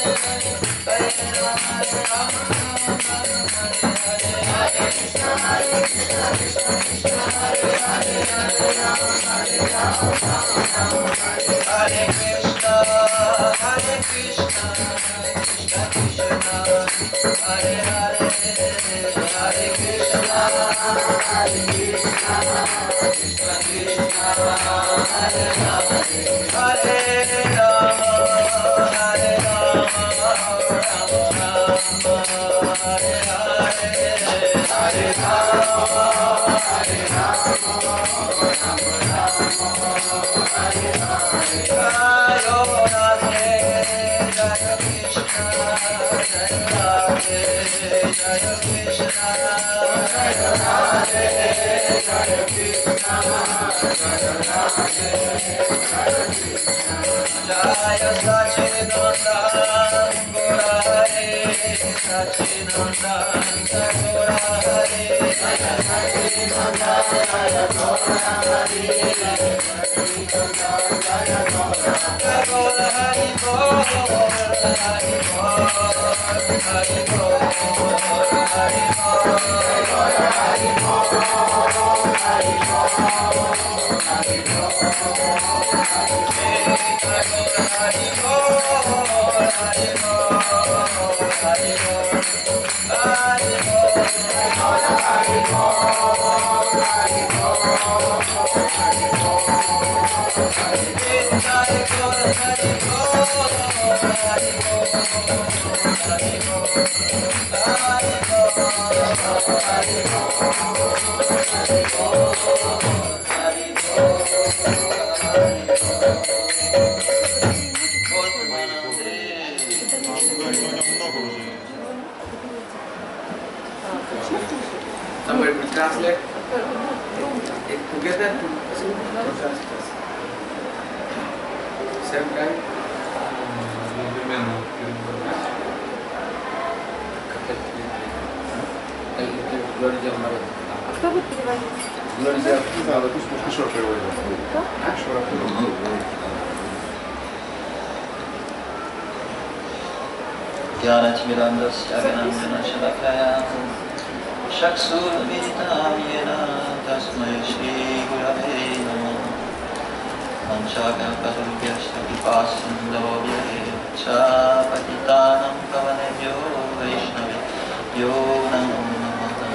Somebody will translate it together. Same time. Кто будет переводить? Надо, пусть еще переводит. Jnanatimirandasya Vinandana Shalakaya Shaksurmilitam Yena Tasmai Shri Gurave Namo Manchakalpatarubhyashta Vipasindavobhye Cha Patitanam Pavanebhyo Vaishnavebhyo Namo Namaha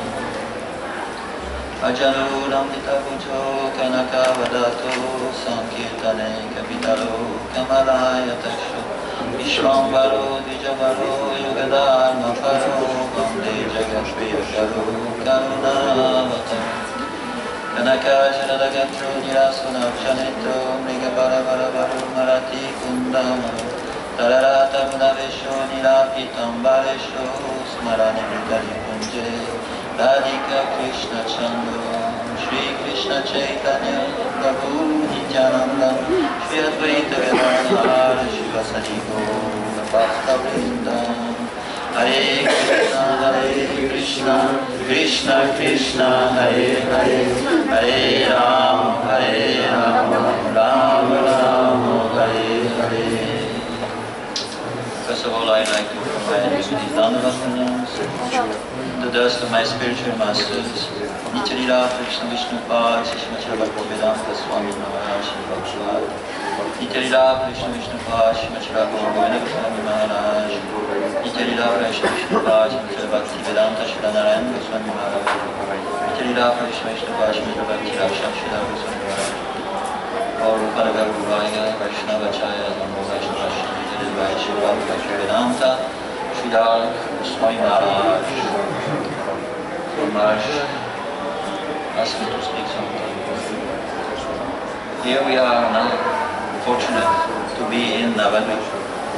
Ajanudam Vitavujo Kanakavadato Sankirtane Kapitalo Kamalaya Taksho Vishwambaro Dvijavaro Yogadharma Paro Vande Jagatpriyakaro Karunavatam Kanakajanadagatro Nirasunabjanetro Mrigabaravaro Marati Kundamaro Tararata Gunavesho Nirapitam Varesho Smarani Mridari Punje Radhika Krishna Chandra Shri Krishna Chaitanya Prabhu Nityananda Shri Advaita Gadadhara Shivasadi Gaura Bhakta Vrinda Hare Krishna Krishna Krishna Hare Hare Hare Rama Rama Rama Hare Hare. First of all, I'd like to provide the Dhanavatanams the dust of my spiritual masters, Nityalila Krishna Vishnu Pad, Srimati Bhaktivedanta Swami Maharaj, Nityalila Krishna Vishnu Pad, Srimati Bhaktivedanta Swami Maharaj, Nityalila Krishna Vishnu Pad, Srimati Bhaktivedanta Narayana Swami Maharaj, Nityalila Krishna Vishnu Pad, Srimati Bhaktivedanta Swami Maharaj, Or Upanaga Guruvaya, Vaishnava Chaya, Namo Vaishnava Shri Nityalila Shiva Bhaktivedanta, Sridhar Swami Maharaj. Maharaj asked me to speak something. Here we are now, fortunate to be in Navadvipa.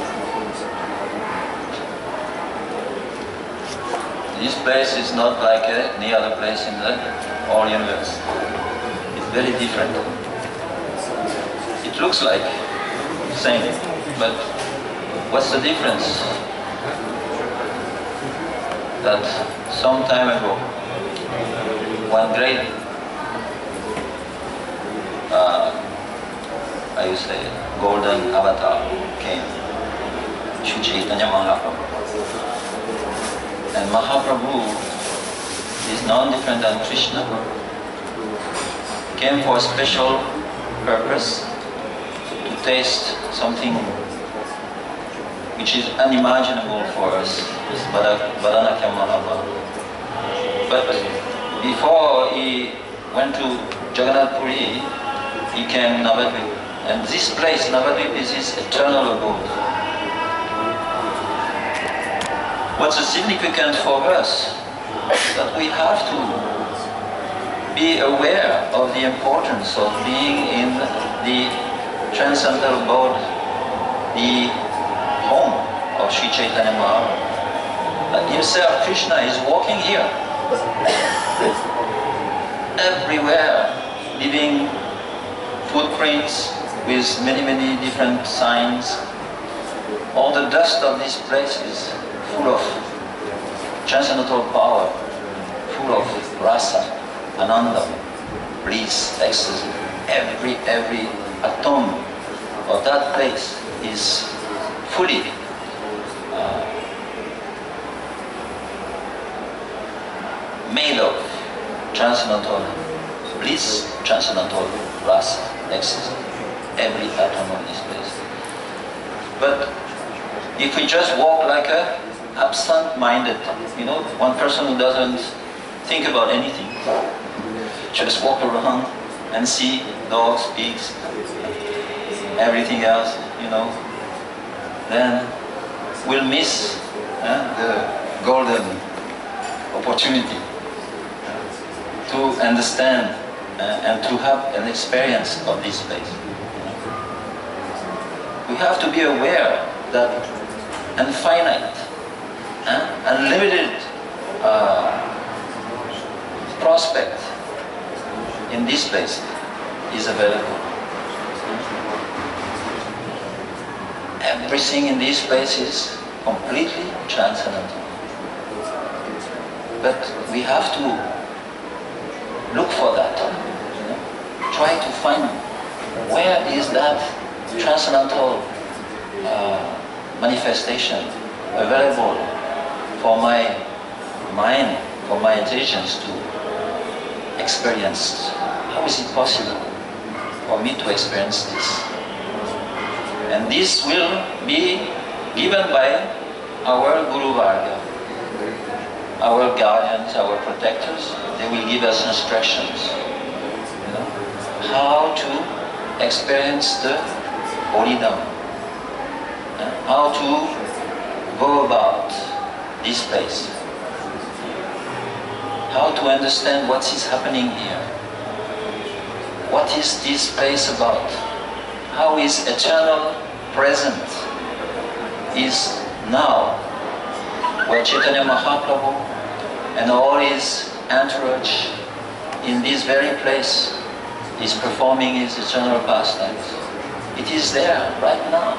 This place is not like any other place in the whole universe. It's very different. It looks like the same, but what's the difference? That some time ago, one great, I would say, golden avatar came Sri Chaitanya Mahaprabhu. And Mahaprabhu is none different than Krishna. Came for a special purpose to taste something which is unimaginable for us, this Badanakya Mahaprabhu. But before he went to Jagannath Puri, he came Navadvipa. And this place, Navadvipa, is his eternal abode. What's the significance for us? That we have to be aware of the importance of being in the transcendental abode, the home of Sri Chaitanya Mahaprabhu. Himself, Krishna, is walking here. Everywhere, leaving footprints with many different signs. All the dust of this place is full of transcendental power, full of rasa, ananda, bliss, ecstasy. Every atom of that place is fully made of transcendental bliss, transcendental rasa, ecstasy. Every atom of this place. But if we just walk like a absent-minded, one person who doesn't think about anything, just walk around and see dogs, pigs, everything else, then we'll miss the golden opportunity to understand and to have an experience of this place. We have to be aware that infinite, unlimited prospect in this place is available. Everything in this place is completely transcendental. But we have to look for that. Try to find where is that transcendental manifestation available for my mind, for my intelligence to experience. How is it possible for me to experience this? And this will be given by our Guru Varga, our guardians, our protectors. They will give us instructions, how to experience the Holy Dhamma, how to go about this place, how to understand what is happening here, what is this place about, how is eternal present is now, where Chaitanya Mahaprabhu and all his entourage in this very place is performing his eternal pastimes. It is there right now.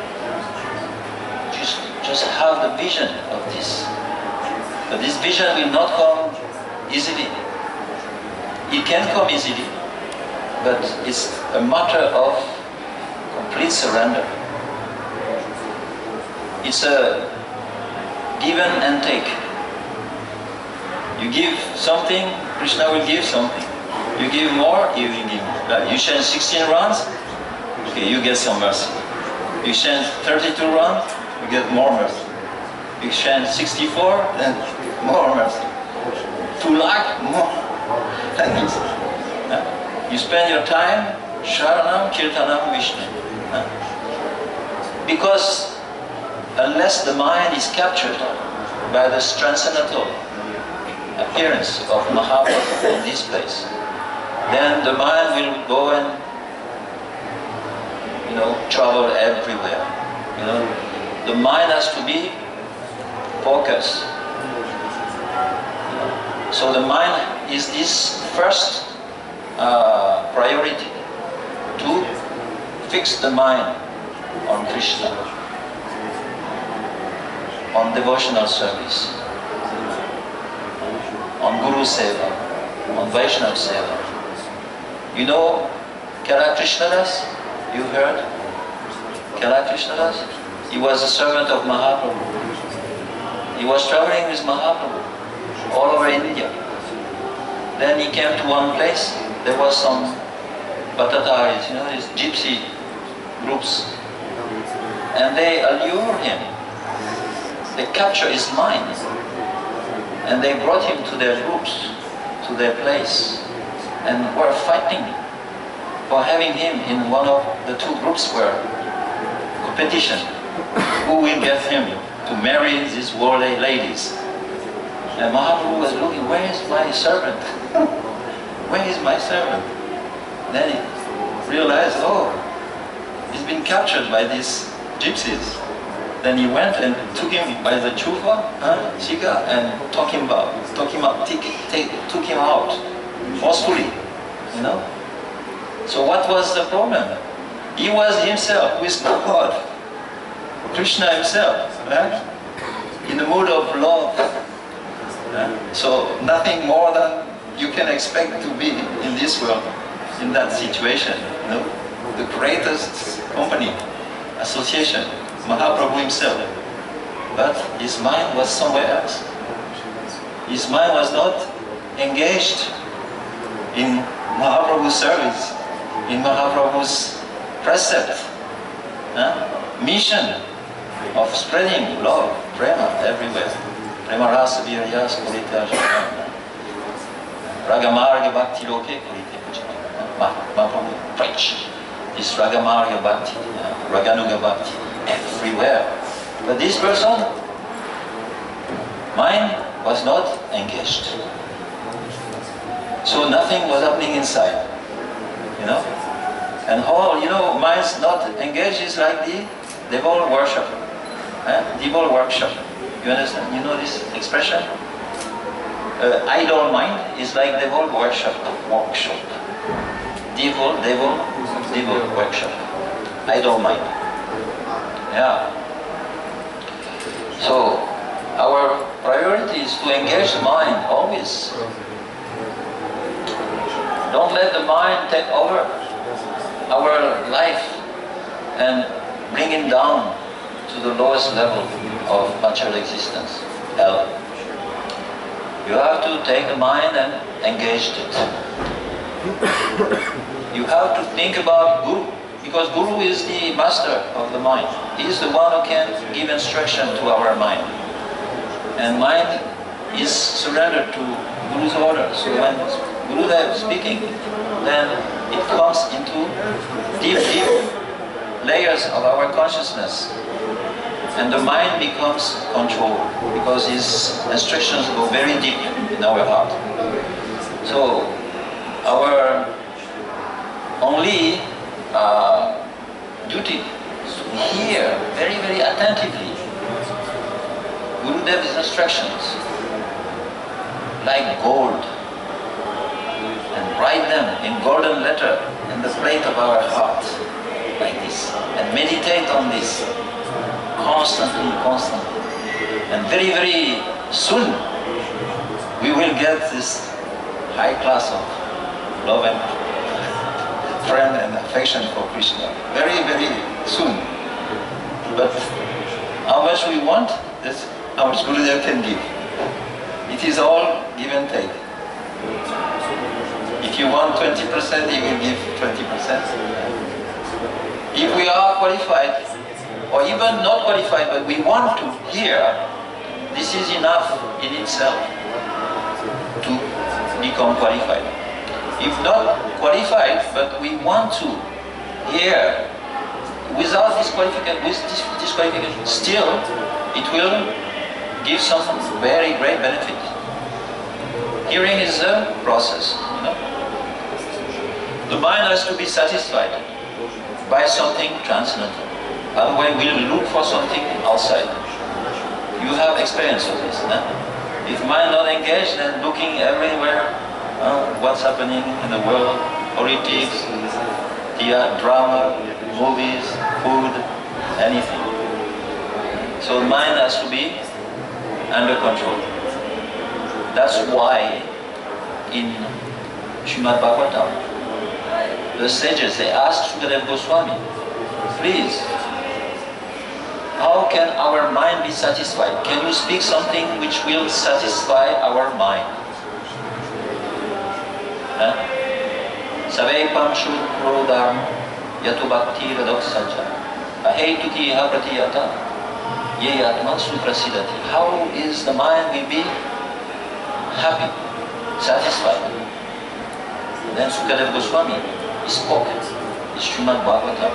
Just have the vision of this. But this vision will not come easily. It can come easily, but it's a matter of complete surrender. It's a given and take. You give something, Krishna will give something. You give more, he will give more. Like you chant 16 rounds, okay, you get some mercy. You chant 32 rounds, you get more mercy. You chant 64, then more mercy. 2 lakh, more. Like this. You spend your time, Sharanam, Kirtanam, Vishnu. Because unless the mind is captured by the transcendental appearance of Mahaprabhu in this place, then the mind will go and travel everywhere. The mind has to be focused. So the mind is this first priority, to fix the mind on Krishna, on devotional service, on Guru Seva, on Vaishnava Seva. You know Kala Krishnadas? You heard? Kala Krishnadas? He was a servant of Mahaprabhu. He was traveling with Mahaprabhu all over India. Then he came to one place, there was some Batataris, you know, these gypsy groups. And they allure him. They capture his mind. And they brought him to their groups, to their place, and were fighting for having him in one of the two groups where competition. Who will get him to marry these worldly ladies? And Mahaprabhu was looking, where is my servant? Where is my servant? Then he realized, oh, he's been captured by these gypsies. Then he went and took him by the chufa, chika, and took him out forcefully, you know. So what was the problem? He was himself with God, Krishna himself, in the mood of love. So nothing more than you can expect to be in this world, in that situation. You know? The greatest company, association, Mahaprabhu himself. But his mind was somewhere else. His mind was not engaged in Mahaprabhu's service, in Mahaprabhu's precept, mission of spreading love, prema everywhere. Prema rasa virya skurita jnana. Ragamarga bhakti loke kurite bhajana. Mahaprabhu preached this Ragamarga bhakti, Raganuga bhakti, everywhere. But this person, mind was not engaged. So nothing was happening inside, you know. And all, you know, mind's not engaged is like the devil worship. Devil workshop. You understand? You know this expression? Idle mind is like devil workshop. Devil workshop. Idle mind. Yeah. So our priority is to engage the mind always. Don't let the mind take over our life and bring it down to the lowest level of material existence, hell. You have to take the mind and engage it. You have to think about Guru, because Guru is the master of the mind. He is the one who can give instruction to our mind. And mind is surrendered to Guru's order. So when Gurudev is speaking, then it comes into deep layers of our consciousness. And the mind becomes controlled because his instructions go very deep in our heart. So our only duty is to hear very, very attentively Gurudev's instructions like gold and write them in golden letter in the plate of our heart like this and meditate on this constantly. And very, very soon we will get this high class of love and friend and affection for Krishna. Very, very soon. But how much we want, that's how much Gurudev can give. It is all give and take. If you want 20%, he will give 20%. If we are qualified, or even not qualified, but we want to hear, this is enough in itself to become qualified. If not qualified, but we want to hear, without disqualification, still it will give some very great benefit. Hearing is a process, you know. The mind has to be satisfied by something transcendental. Otherwise, we'll look for something outside. You have experience of this. If mind not engaged, then looking everywhere, what's happening in the world, politics, drama, movies, food, anything. So mind has to be under control. That's why in Srimad Bhagavatam, the sages, they asked Sukadeva Goswami, please, How can our mind be satisfied? Can you speak something which will satisfy our mind? Saveipam shudrodam yatu bhakti radoksaja ahetuki ha pratiyata ye atma suprasidati. How is the mind will be happy, satisfied? Then Sukadeva Goswami spoke Srimad Bhagavatam.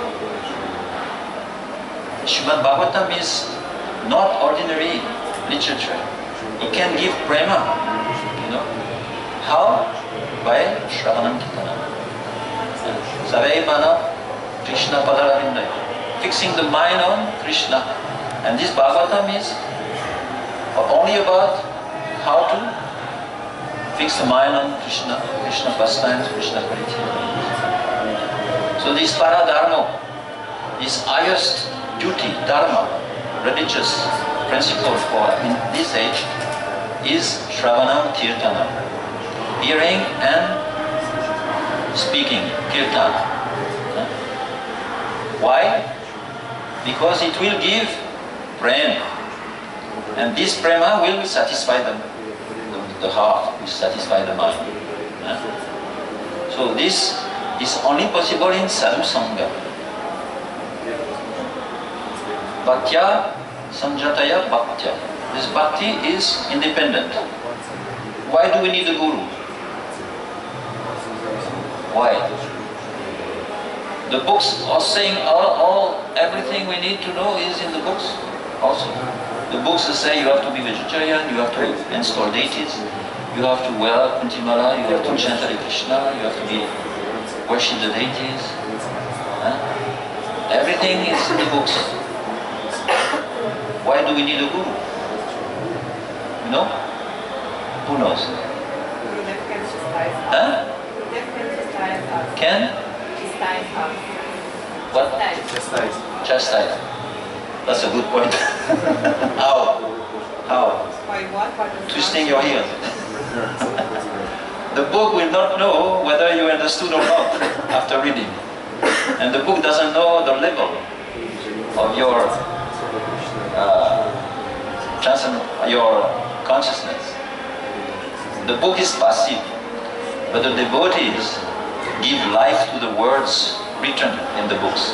Srimad Bhagavatam is not ordinary literature. It can give prema, you know. How? By Shravanam Kirtanam. Saveimana Krishna Padaravindaya. Fixing the mind on Krishna. And this Bhagavatam is only about how to fix the mind on Krishna, Krishna pastimes, Krishna paritya. So this paradharma, this highest duty, dharma, religious principle for in this age is Shravanam Kirtanam, hearing and speaking, kirtan. Why? Because it will give prema, and this prema will satisfy the heart, will satisfy the mind. So this is only possible in sadhu sangha. Bhaktya sanjataya bhaktya. This bhakti is independent. Why do we need a guru? Why? The books are saying everything we need to know is in the books also. The books say you have to be vegetarian, you have to install deities, you have to wear kuntimala, you have to chant Hare Krishna, you have to worship the deities. Everything is in the books. Why do we need a guru? You know? Who knows? Huh? Can? What? Chastise. That's a good point. How? By what? Twisting your ears. The book will not know whether you understood or not after reading. And the book doesn't know the level of your consciousness. The book is passive, but the devotees give life to the words written in the books.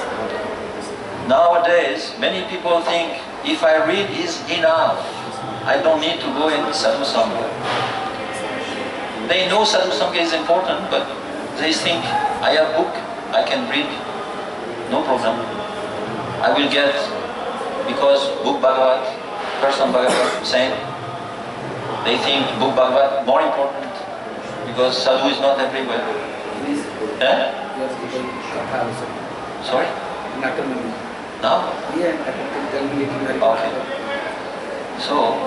Nowadays, many people think, if I read is enough, I don't need to go in sadhu sangha. They know sadhu sangha is important, but they think, I have book, I can read, no problem. I will get, because book Bhagavat, person Bhagavat, same. They think book Bhagavat more important, because sadhu is not everywhere. Eh? Sorry? Now? Okay. So,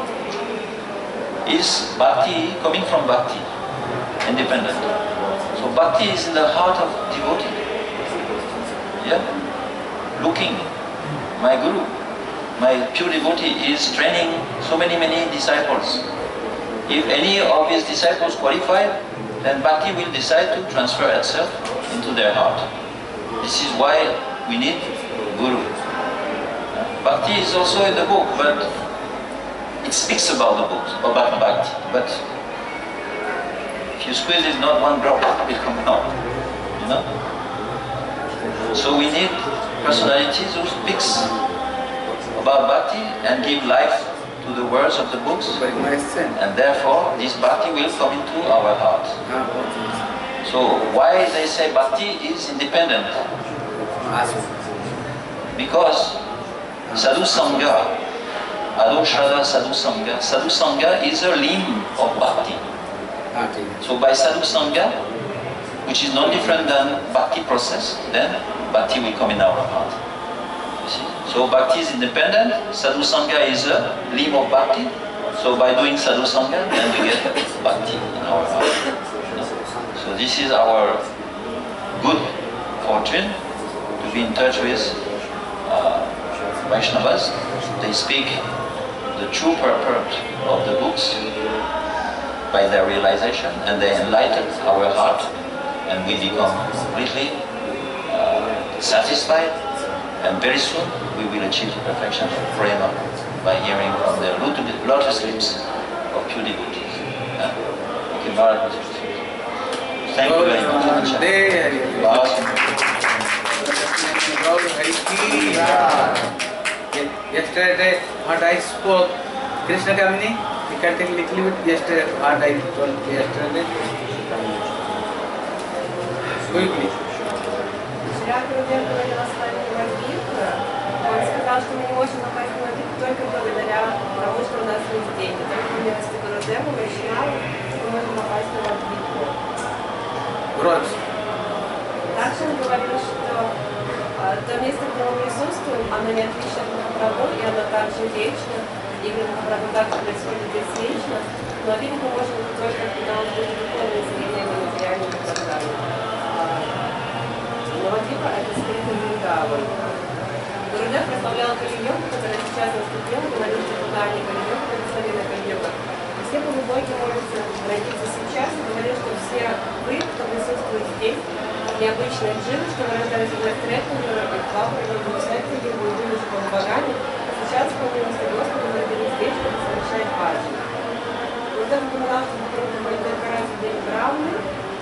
is bhakti coming from bhakti? Independent. So bhakti is in the heart of devotee. Yeah? Looking. My guru, my pure devotee is training so many disciples. If any of his disciples qualified, then bhakti will decide to transfer itself into their heart. This is why we need guru. Bhakti is also in the book, but it speaks about the book, about bhakti. But if you squeeze it, not one drop will come out. You know? So we need personalities who speaks about bhakti and give life to the words of the books, and therefore this bhakti will come into our heart. So why they say bhakti is independent? Because sadhu sangha, adoshrada sadhu sangha is a limb of bhakti. So by sadhu sangha, which is not different than bhakti process, then bhakti will come in our heart. You see? So bhakti is independent, sadhu sangha is a limb of bhakti. So by doing sadhu sangha, then we get bhakti in our heart. So this is our good fortune to be in touch with Vaishnavas. They speak the true purport of the books by their realization, and they enlighten our heart, and we become completely satisfied And very soon we will achieve the perfection forever by hearing from the lotus lips of pure devotees. Okay, Maharaj. Thank you very much. Yesterday, what I spoke, Krishna Kamini, you can take a little bit yesterday, what I told yesterday. Quickly. Вчера, когда я говорила с вами Navadvipa, он сказал, что мы не можем попасть в Navadvipa только благодаря тому, что у нас есть деньги. Только в милости Гурудева, Вайшнава, мы можем попасть в Navadvipa. Также он говорил, что то место, где мы присутствуем, оно не отлично от Махапрабху, и оно также вечно, и Махапрабху также происходит здесь вечно, но видеть мы можем только, когда он будет выполнен зрением и материальным и так далее. Navadvipa — это скрытый Вриндаван. Гурудев прославлял Кали-йогу, которая сейчас наступила, говорил, что туда не Кали-йога, благословенная Кали-йога. Все полубоги молятся родиться сейчас, и говорил, что все вы, кто присутствует здесь, необычные дживы, что вы рождались в Лестретинге, в Клапаре, в Лестретинге, вы были же полубогами, а сейчас, по милости Господа, мы родились здесь, чтобы совершать баджи. Гурудев упоминал, что это будет декорация день Брамны.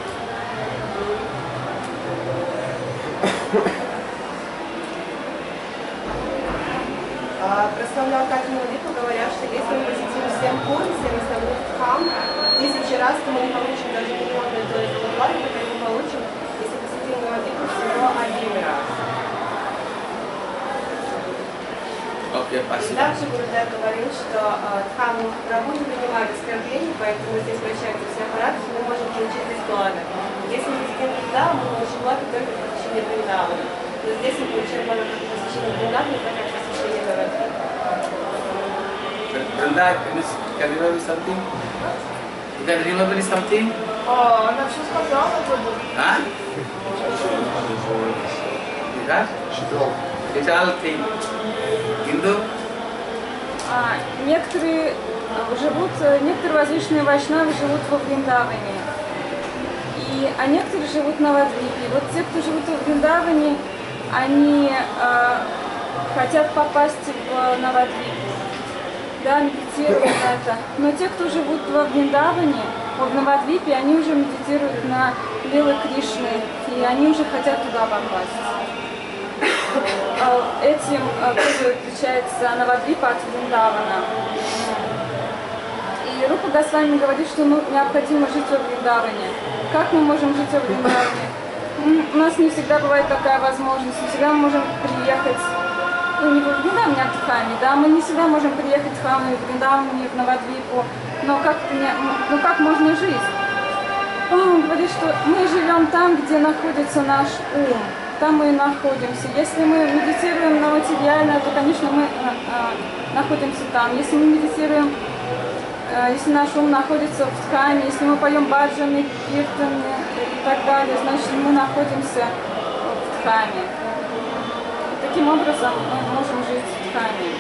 Прославлял так Navadvipa, говоря, что если мы посетим 7 кур, 7 основных хам, 1000 раз, то мы не получим даже миллионы долларов оплаты, которые мы получим, если посетим Navadvipa всего 1 раз. Okay, И также Гурудев говорил, что Дхаму Махапрабху не принимали оскорблений, поэтому здесь вращаются все аппараты, мы можем получить бесплатно. Если мы посетим Вриндаван, мы получим плату только по посещению Вриндавана. Но здесь мы получаем плату только по посещению Вриндавана, и только по посещению Navadvipa. Brenda, can you remember something? You can remember something? Она все сказала, Прабху. Huh? That? It's all thing. Hindu? Некоторые возвышенные вайшнавы живут во Вриндаване, а некоторые живут в Навадвипе. Вот те, кто живут во Вриндаване, они хотят попасть в Навадвипу, да, медитируют на это. Но те, кто живут во Вриндаване, в Навадвипе, они уже медитируют на лилы Кришны, и они уже хотят туда попасть. Этим тоже отличается Навадвипа от Вриндавана. И Рупа Госвами говорит, что необходимо жить во Вриндаване. Как мы можем жить во Вриндаване? У нас не всегда бывает такая возможность, не всегда мы можем приехать, не во Вриндаване, а в Дхаме, да, мы не всегда можем приехать в Дхаму, в Вриндаване, в Навадвипу, но как можно жить? Он говорит, что мы живем там, где находится наш ум. Там мы и находимся. Если мы медитируем на материальное, то, конечно, мы находимся там. Если мы медитируем, если наш ум находится в Дхаме, если мы поем баджаны, киртаны и так далее, значит, мы находимся в Дхаме. И таким образом мы можем жить в Дхаме.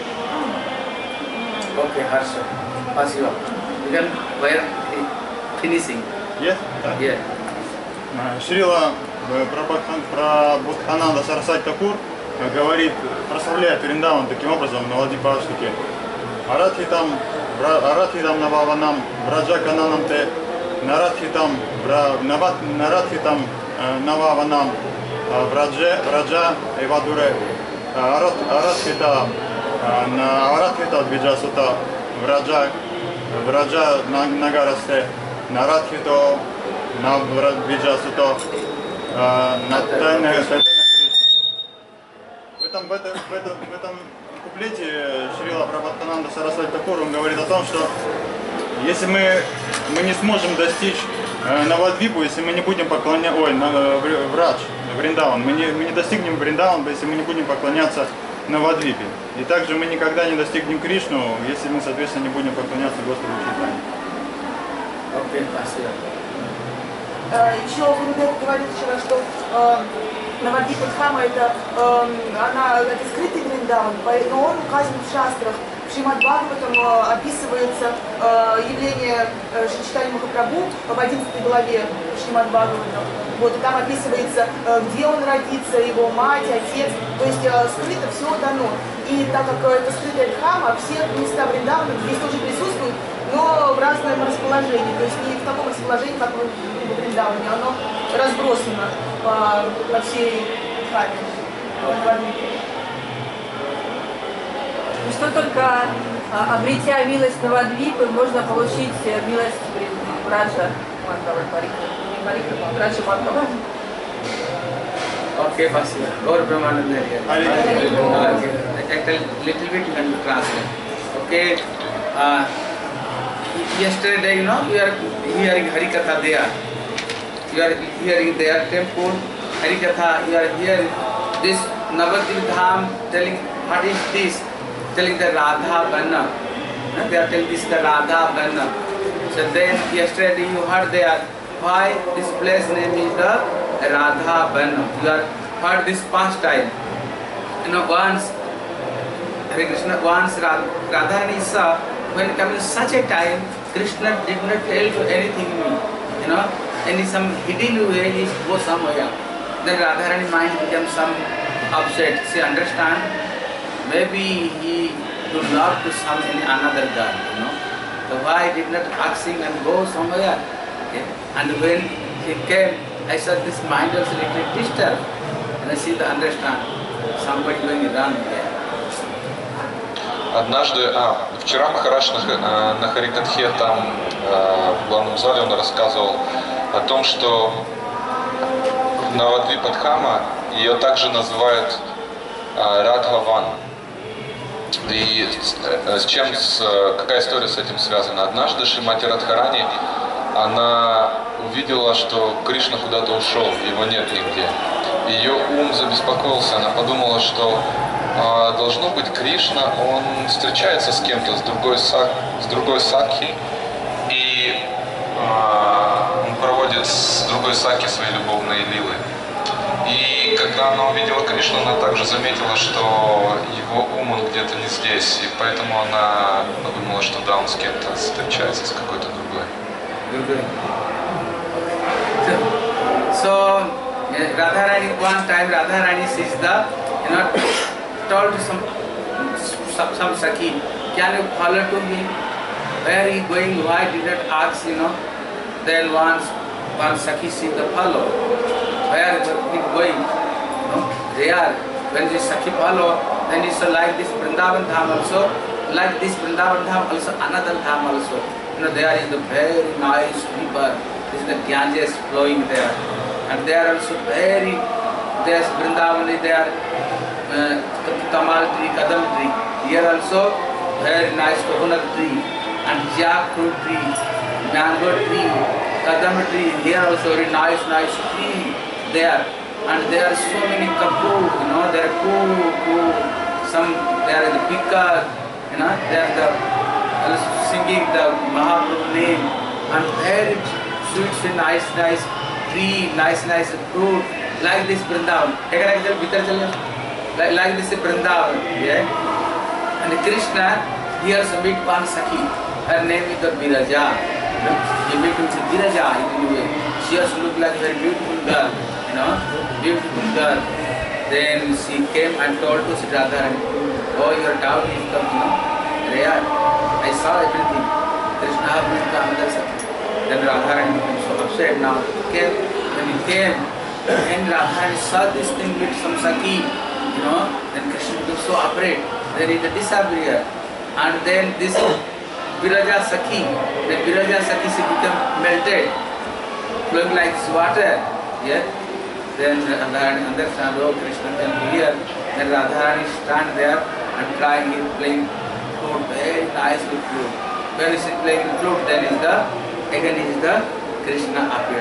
Okay, Harsha. Spasibo. You can wear finishing. Yes? Yeah. Шрила Прабхананда Сарасвати Такур говорит, прославляет Вриндаван таким образом, Navadvipa Аштаки. Арадхитам Нававанам Браджа Канананте Нарадхитам Нававанам Браджа Эвадуре Арадхита Двиджасута Враджа Нагарасте Нарадхито Навраджасуто в этом куплете Шрила Прабхананда Сарасвати Такур, он говорит о том, что если мы не сможем достичь Навадвипу, если мы не будем поклоняться, Вриндаван, мы не достигнем Вриндаван, если мы не будем поклоняться Навадвипе. И также мы никогда не достигнем Кришну, если мы, соответственно, не будем поклоняться Господу Чайтанье. Okay, спасибо. Еще Гурудев говорит вчера, что Навадвипа Дхама это скрытый Вриндаван, но он указан в шастрах В Шримад Бхагаватам описывается явление Шри Чайтаньи Махапрабху в 11 главе Шримад Бхагаватам. Вот, и там описывается, где он родится, его мать, отец. То есть скрыто все дано. И так как это скрытая дхама, все места Вриндавана здесь тоже присутствуют, но в разном расположении. То есть не в таком расположении, как в Вриндаване. Оно разбросано по всей дхаме. Что только обретя милость Навадвипы, можно получить милость Раджа Мандала Раджа Мандала. Okay, Basi. Gaur Brahmananda here. A little bit can translate. Okay. Yesterday, you know, you are hearing Harikatha there. You are hearing their temple, Harikatha. You are hearing this Navadvipa Dham telling what is this? Telling the Radha Banna. They are telling this the Radha Banna. So then yesterday you heard there why this place name is the Radha Banna. You are heard this pastime. You know, once Hare Krishna, once Radharani saw when coming such a time, Krishna did not tell to anything me. You know, any some hidden way he go somewhere. Then Radharani mind became some upset. She understand. Maybe he do not to some any another god, you know. So why did not ask him and go somewhere? Okay. And when he came, I saw this mind was a little disturbed. And I see the understand somebody going around there. Однажды, вчера Махарадж на Харикатхе там в главном зале он рассказывал о том, что Навадвипа Дхама, ее также называют Радхаван. И какая история с этим связана? Однажды Шримати Радхарани, она увидела, что Кришна куда-то ушел, его нет нигде. Ее ум забеспокоился, она подумала, что должно быть Кришна, он встречается с кем-то, с другой сакхи, и он проводит с другой сакхи свои любовные лилы. И когда она увидела Кришну, она также заметила, что его ум он где-то не здесь, и поэтому она подумала, что да, он с кем-то встречается, с какой-то другой. So Radharani, one time Radharani sees the, you know, told to some Sakhi, can you follow to me? Where he going? Why did not ask, you know? Then one Sakhi see the follow. Where he going? No? There. When this Sakhi follow, then it's like this Vrindavan Dham also, like this Vrindavan Dham also, another Dham also. You know, there is the very nice river. This is the Ganges flowing there. And there also very, there's Vrindavan is there, Tamal tree, Kadam tree. Here also very nice coconut tree and jackfruit tree, mango tree, Kadam tree. Here also very nice tree there. And there are so many kapoor, you know, there are some, there is the peacock, you know, there are the singing the Mahaprabhu name, and very sweet, nice tree, nice fruit, like this Vrindavan. Like this Vrindavan, yeah. And Krishna here meet one Sakhi. Her name is the Viraja. He meet with Viraja in a way. She also look like a very beautiful girl, you know, beautiful girl. Then she came and told to Sridhar, oh, your dowry is come, you know. Raya, I saw everything. Krishna met the another Sakhi. Then Radharani became so upset now. When he came, and Radharani saw this thing with some Sakhi, you know, then Krishna became so afraid. Then he disappeared. And then this Viraja Sakhi, the Viraja Sakhi, she became melted, flowing like water. Yeah. Then Radharani understand, oh, Krishna can be here. Then Radharani stand there and trying his playing flute, very nice flute. When he is playing flute, then is the Krishna appeared.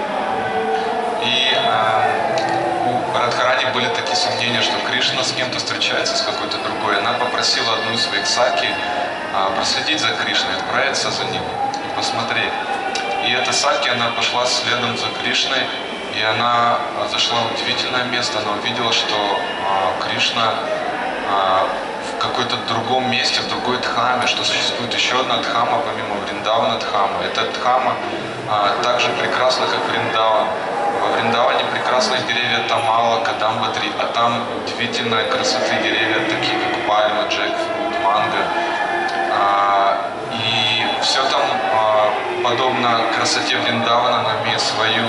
И у Радхарани были такие сомнения, что Кришна с кем-то встречается, с какой-то другой. Она попросила одну из своих саки проследить за Кришной, отправиться за ним и посмотреть. И эта саки, она пошла следом за Кришной, и она зашла в удивительное место. Она увидела, что Кришна в в какой-то другом месте, в другой Дхаме, что существует еще одна Дхама помимо Вриндавана Дхама. Эта Дхама так же прекрасна, как Вриндаван. Во Вриндаване прекрасные деревья Тамала, Кадамбатри, а там удивительной красоты деревья, такие как пальма, джекфрут, манго. И все там подобно красоте Вриндавана, но имеет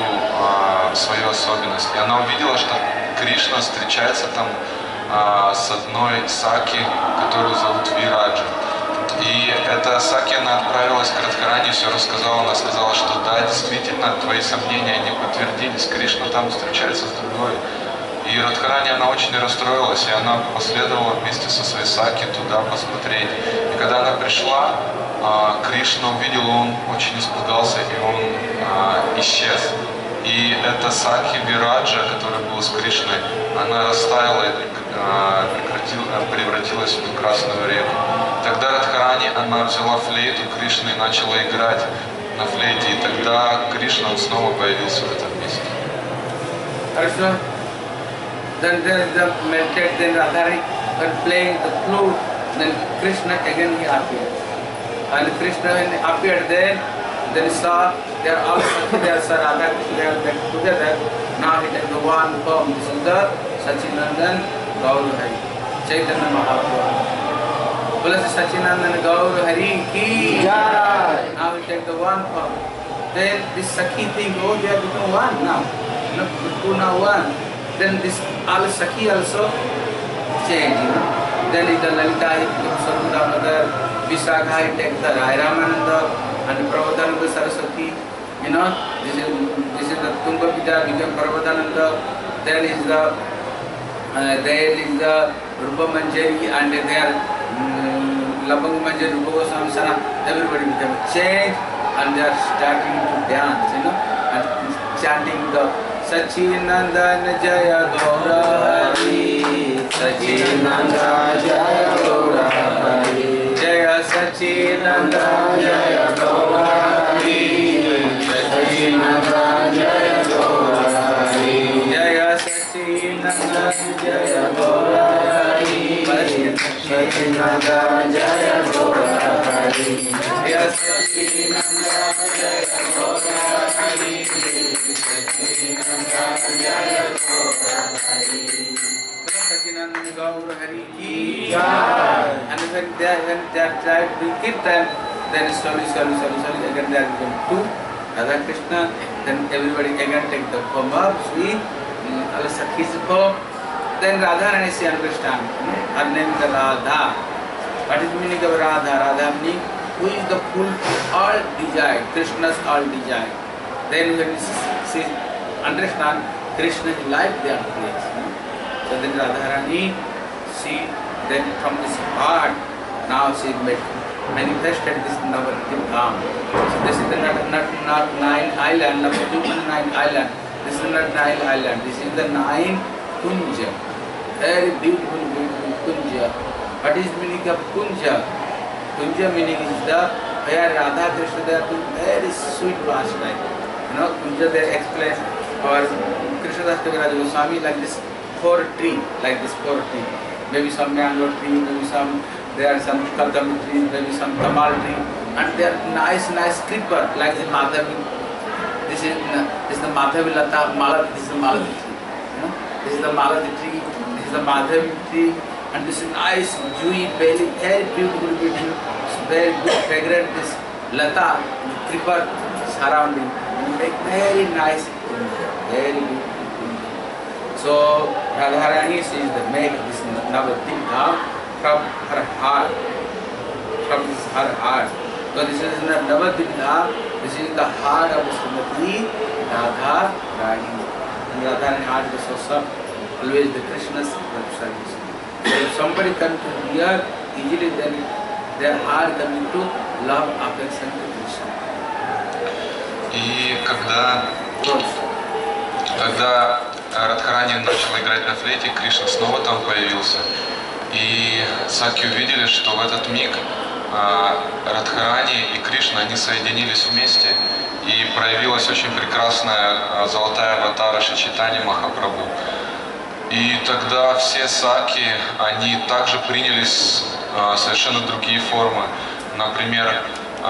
свою особенность. И она увидела, что Кришна встречается там с одной саки, которую зовут Вираджа. И эта саки, она отправилась к Радхарани, все рассказала, она сказала, что да, действительно, твои сомнения не подтвердились, Кришна там встречается с другой. И Радхарани, она очень расстроилась, и она последовала вместе со своей саки туда посмотреть. И когда она пришла, Кришна увидел, он очень испугался, и он исчез. И эта саки Вираджа, которая была с Кришной, она растаяла и превратилась в прекрасную реку. Тогда Радхарани, она взяла флейту Кришны и начала играть на флейте, и тогда Кришна снова появился в этом месте. Krishna, then the melted, then Radharani were playing the flute, then Krishna again he appeared. And Krishna when he appeared then he saw they are all there, Sir Radha Krishna, they are together. Now he took the one form, this is the Sachinandan Gaur Hari, Chaitanya Mahaprabhu. Bless Sachinandan Gaur Hari ki Jai. Now we take the one form. Then this Sakhi thing, oh, they have become one now. Two now one. Then this all Sakhi also changed, you know. Then it the Lalita, he becomes Sarvada Mother, Visakha, he takes the Rai Ramananda and Prabodhananda Saraswati. You know, this is the Tunga Pita became Prabodhananda. Then is the there is the Rupa Manjari and there Labang Manjari, Rupa Goswami Sana. Everybody became changed and they are starting to dance, you know, and chanting the Sachinandan Jaya Gaura Hari, Sachinandan Jaya Gaura Hari, Jaya Sachinandan Jaya Gaura Hari, Sachinandan Jaya Gaura Hari, Jaya Sachinandan Jaya Gaura Hari, Sachinandan Jaya Gaura Hari, Jaya Sachinandan Jaya Gaura Hari, Sachinandan Gaur Hari ki Jai. And when they are tried to keep them, then slowly again they are going to Radha Krishna. Then everybody again take the form of Sri Allah Sakhi's form. Then Radha Rani she understand. Her name is Radha. What is the meaning of Radha? Radha meaning who is the full all desire, Krishna's all desire. Then when she understand Krishna's life their place. So then Radharani, she then from this heart, now she manifested this Navadvipa. So this is the not nine island, Navadvipa 9 island. This is not 9 island. This is the 9 Kunja. Very beautiful Kunja. What is meaning of Kunja? Kunja meaning is the where Radha Krishna they are doing very sweet pastime. You know, Kunja they explain or Krishna Das Kaviraj Goswami like this 4 tree, like this 4 tree. Maybe some mango tree, maybe some there are some kadam tree, maybe some tamal tree, and they are nice creeper like the Madhavi. This is the Madhavi Lata Mala. This is the Malati tree. You know, this is the Malati tree. This is the Madhavi tree, and this is nice, dewy, very beautiful, very good, fragrant. This Lata creeper surrounding, make very nice, very good. So Radharani she is the make this Navadvipa from her heart, from her heart. So this is the Navadvipa. This is the heart of Srimati Radha Rani. And Radharani heart is so soft, always the Krishna's service. So if somebody comes to here, easily then their heart comes to love, affection to Krishna. И когда Радхарани начал играть на флейте, Кришна снова там появился. И саки увидели, что в этот миг Радхарани и Кришна, они соединились вместе, и проявилась очень прекрасная золотая аватара Шри Чайтаньи Махапрабху. И тогда все саки, они также приняли совершенно другие формы. Например,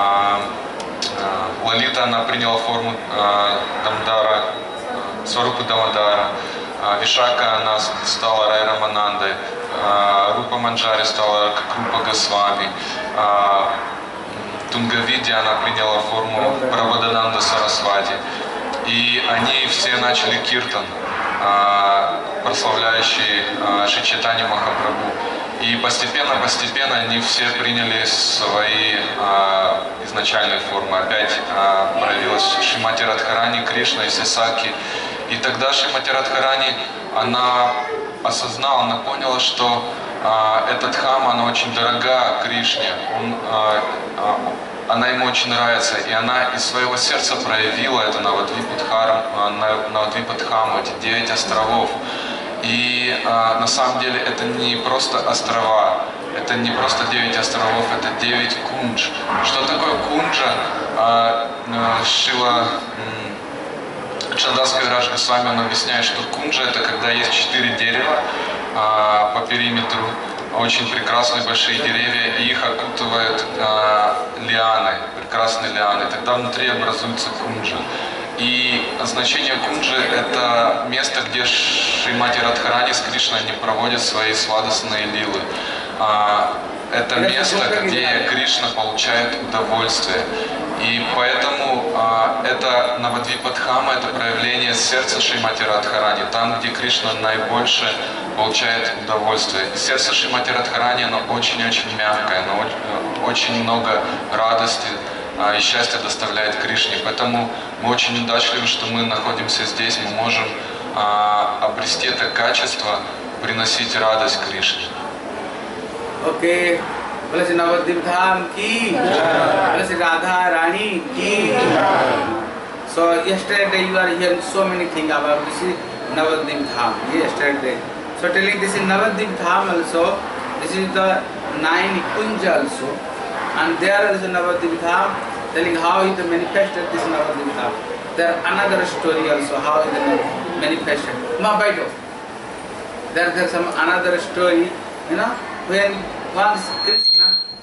Лалита, она приняла форму Дамдара, Сварупы Дамадара. Вишака, она стала Рай Раманандой. Рупа Манджари стала как Рупа Госвами. Тунгавиди, она приняла форму Прабхадананда Сарасвати. И они все начали киртан, прославляющий Шри Чайтанью Махапрабху. И постепенно они все приняли свои изначальные формы. Опять проявилась Шримати Радхарани, Кришна и все саки. И тогда Шримати Радхарани, она осознала, она поняла, что эта дхама, она очень дорога Кришне. Она ему очень нравится, и она из своего сердца проявила это Навадвипа Дхаму, эти 9 островов. И на самом деле это не просто острова, это не просто 9 островов, это 9 кундж. Что такое кунджа? Шила Чандас Кавирадж Госвами, он объясняет, что кунджа это когда есть 4 дерева по периметру, очень прекрасные большие деревья, и их окутывают лианы, прекрасные лианы. Тогда внутри образуется кунджа. И значение кунджи – это место, где Шримати Радхарани с Кришной они проводят свои сладостные лилы. Это место, где Кришна получает удовольствие. И поэтому это Навадвипа Дхама, это проявление сердца Шримати Радхарани, там, где Кришна наибольше получает удовольствие. И сердце Шримати Радхарани, оно очень-очень мягкое, оно очень много радости и счастья доставляет Кришне. Поэтому мы очень удачливы, что мы находимся здесь, мы можем обрести это качество, приносить радость Кришне. Okay. बोले श्री नवद्वीप धाम की, बोले श्री राधा रानी की. So yesterday you are hearing so many things about this Navadvip Dham. Yesterday, so telling this is Navadvip Dham also. This is the 9 kunja also, and there is Navadvip Dham telling how he manifested this Navadvip Dham. There another story also how he manifested. Mabaito. There's some another story, when once Krishna,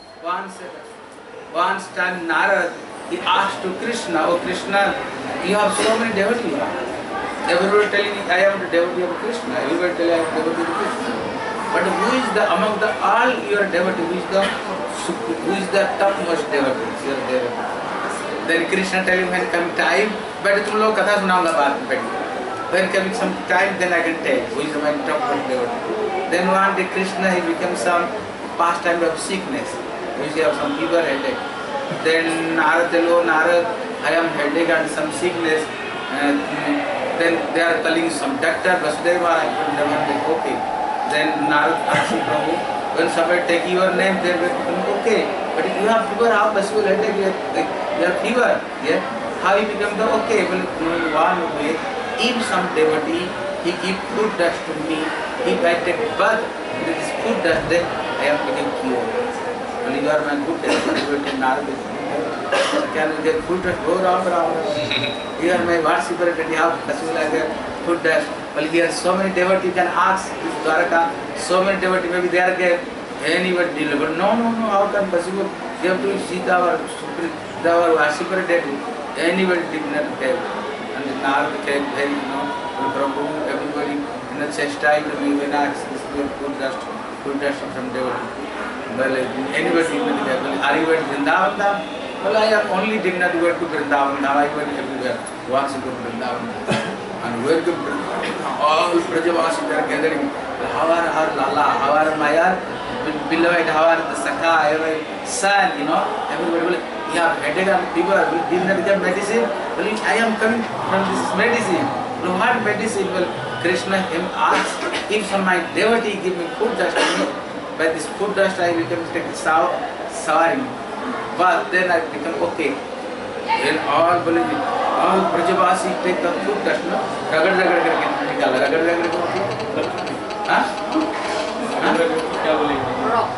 once time Narad, he asked to Krishna, "Oh Krishna, you have so many devotees. Everybody telling I am the devotee of Krishna. Everybody telling I am the devotee of Krishna. But who is the among the all your devotee? Who is the topmost devotee? Your devotee?" Then Krishna telling when come time, but तुम लोग कथा सुनाऊंगा बाद में बैठ. When coming some time, then I can tell who is my topmost devotee. Then one day Krishna he becomes some pastime of sickness. Usually have some fever, headache. Then Narad tell, "Oh Narad, I am headache and some sickness." Then they are calling some doctor, Vasudeva, okay. Then Narad asks Prabhu, when somebody take your name, they will become okay. But if you have fever, how possible headache? You have fever, yeah? How you become the okay? Well, one way, if some devotee, he give food dust to me, if I take bath with this food dust, then I am getting cured. Well, you are my good devotee, Narad. Can you get food dust? Go round. You are my worshipper, and you have food dust. Well, here so many devotees can ask this Dwaraka, so many devotees, maybe they are anybody delivered. No, how can possible? You have to see our worshipper deity. Anybody did not tell. And Narad came very, Prabhu, everybody in the chastised me when I asked this food dust from devotee. Well, anybody will get. Are you at Vrindavan? Well, I am only did not go to Vrindavan. Now I went everywhere. Worship of Vrindavan. And where to all Brajavasis are gathering. How are our Lala? How are Maya? Beloved, how are the Sakha? Every son, everybody will. You have headache and fever. Will did not get medicine. Well, I am coming from this medicine. Well, what medicine? Well, Krishna him asked if some my devotee give me food dust. By this food dust I become take souring. But then I become okay. Then all Brajavasi take the food dust, Ragad करके निकाला, रगड़ okay. हाँ? क्या बोलेंगे?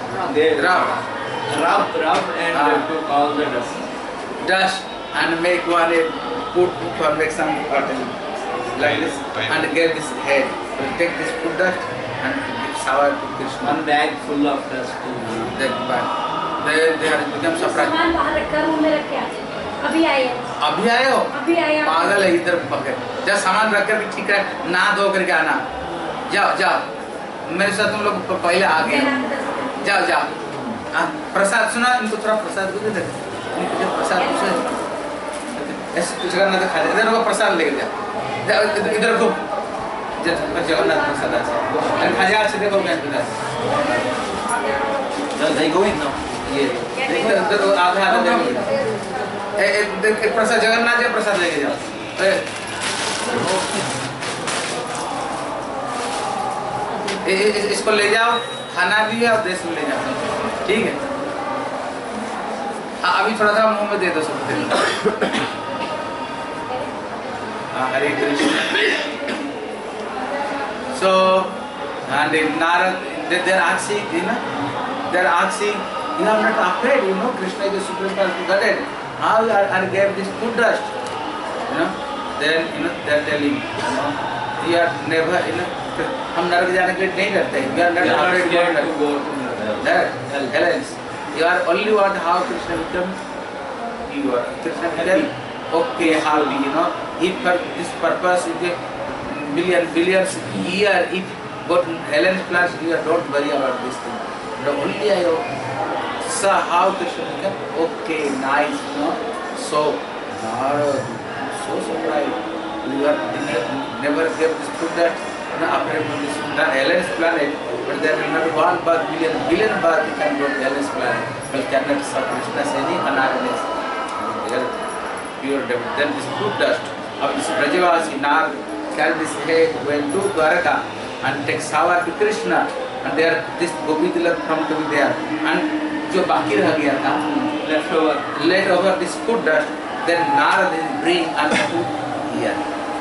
Rub and took all the dust and make one put for make some cotton like this and get this head. will take this food dust and give shower to Krishna. One bag full of dust. They have become surprised. सामान बाहर रखकर room में रख के आते अभी आए हो? अभी आए पागल है, इधर पकड़ जा, सामान रख कर ठीक है, नहा धो करके आना। जाओ मेरे साथ तुम लोग पहले आ गए, जाओ। प्रसाद सुना, इनको थोड़ा प्रसाद दे दे, इनको प्रसाद ऐसे कुछ करना तो खा ले, इधर वो प्रसाद लेके जा, इधर को जगन्नाथ प्रसाद আছে खाजा আছে, देखो मैं बता They go in now. ये इधर आधा देखो, एक प्रसाद जगन्नाथ जी प्रसाद लेके जाओ। इसको ले जाओ, खाना भी है और देश में ले जाओ, ठीक है? अभी थोड़ा सा मुंह में दे दो सबको। हरे Krishna. So and Narad, they're asking, you have not afraid, Krishna is the supreme Godhead. How are gave this food dust? Then they're telling, we are never, हम नरक जाने के लिए नहीं डरते, we are not afraid to go to Helens. You are only what how Krishna become. You are Krishna become okay, how if for this purpose, if billions year, if go to Helen's class, you don't worry about this thing. The only I saw how Krishna become okay, nice, So Narad, so surprised. You are never gave this food that after this Helen's planet, but there will not one but billion baht you can go to Helen's planet, but cannot serve Krishna's any unhappiness. Pure devil. Then this food dust of this Brajavasi Narad carry this head, went to Dwaraka and take shower to Krishna, and there this Gopi Tilak from to be there, and जो बाकी रह गया था left over this food dust, then Narad is bring and put here,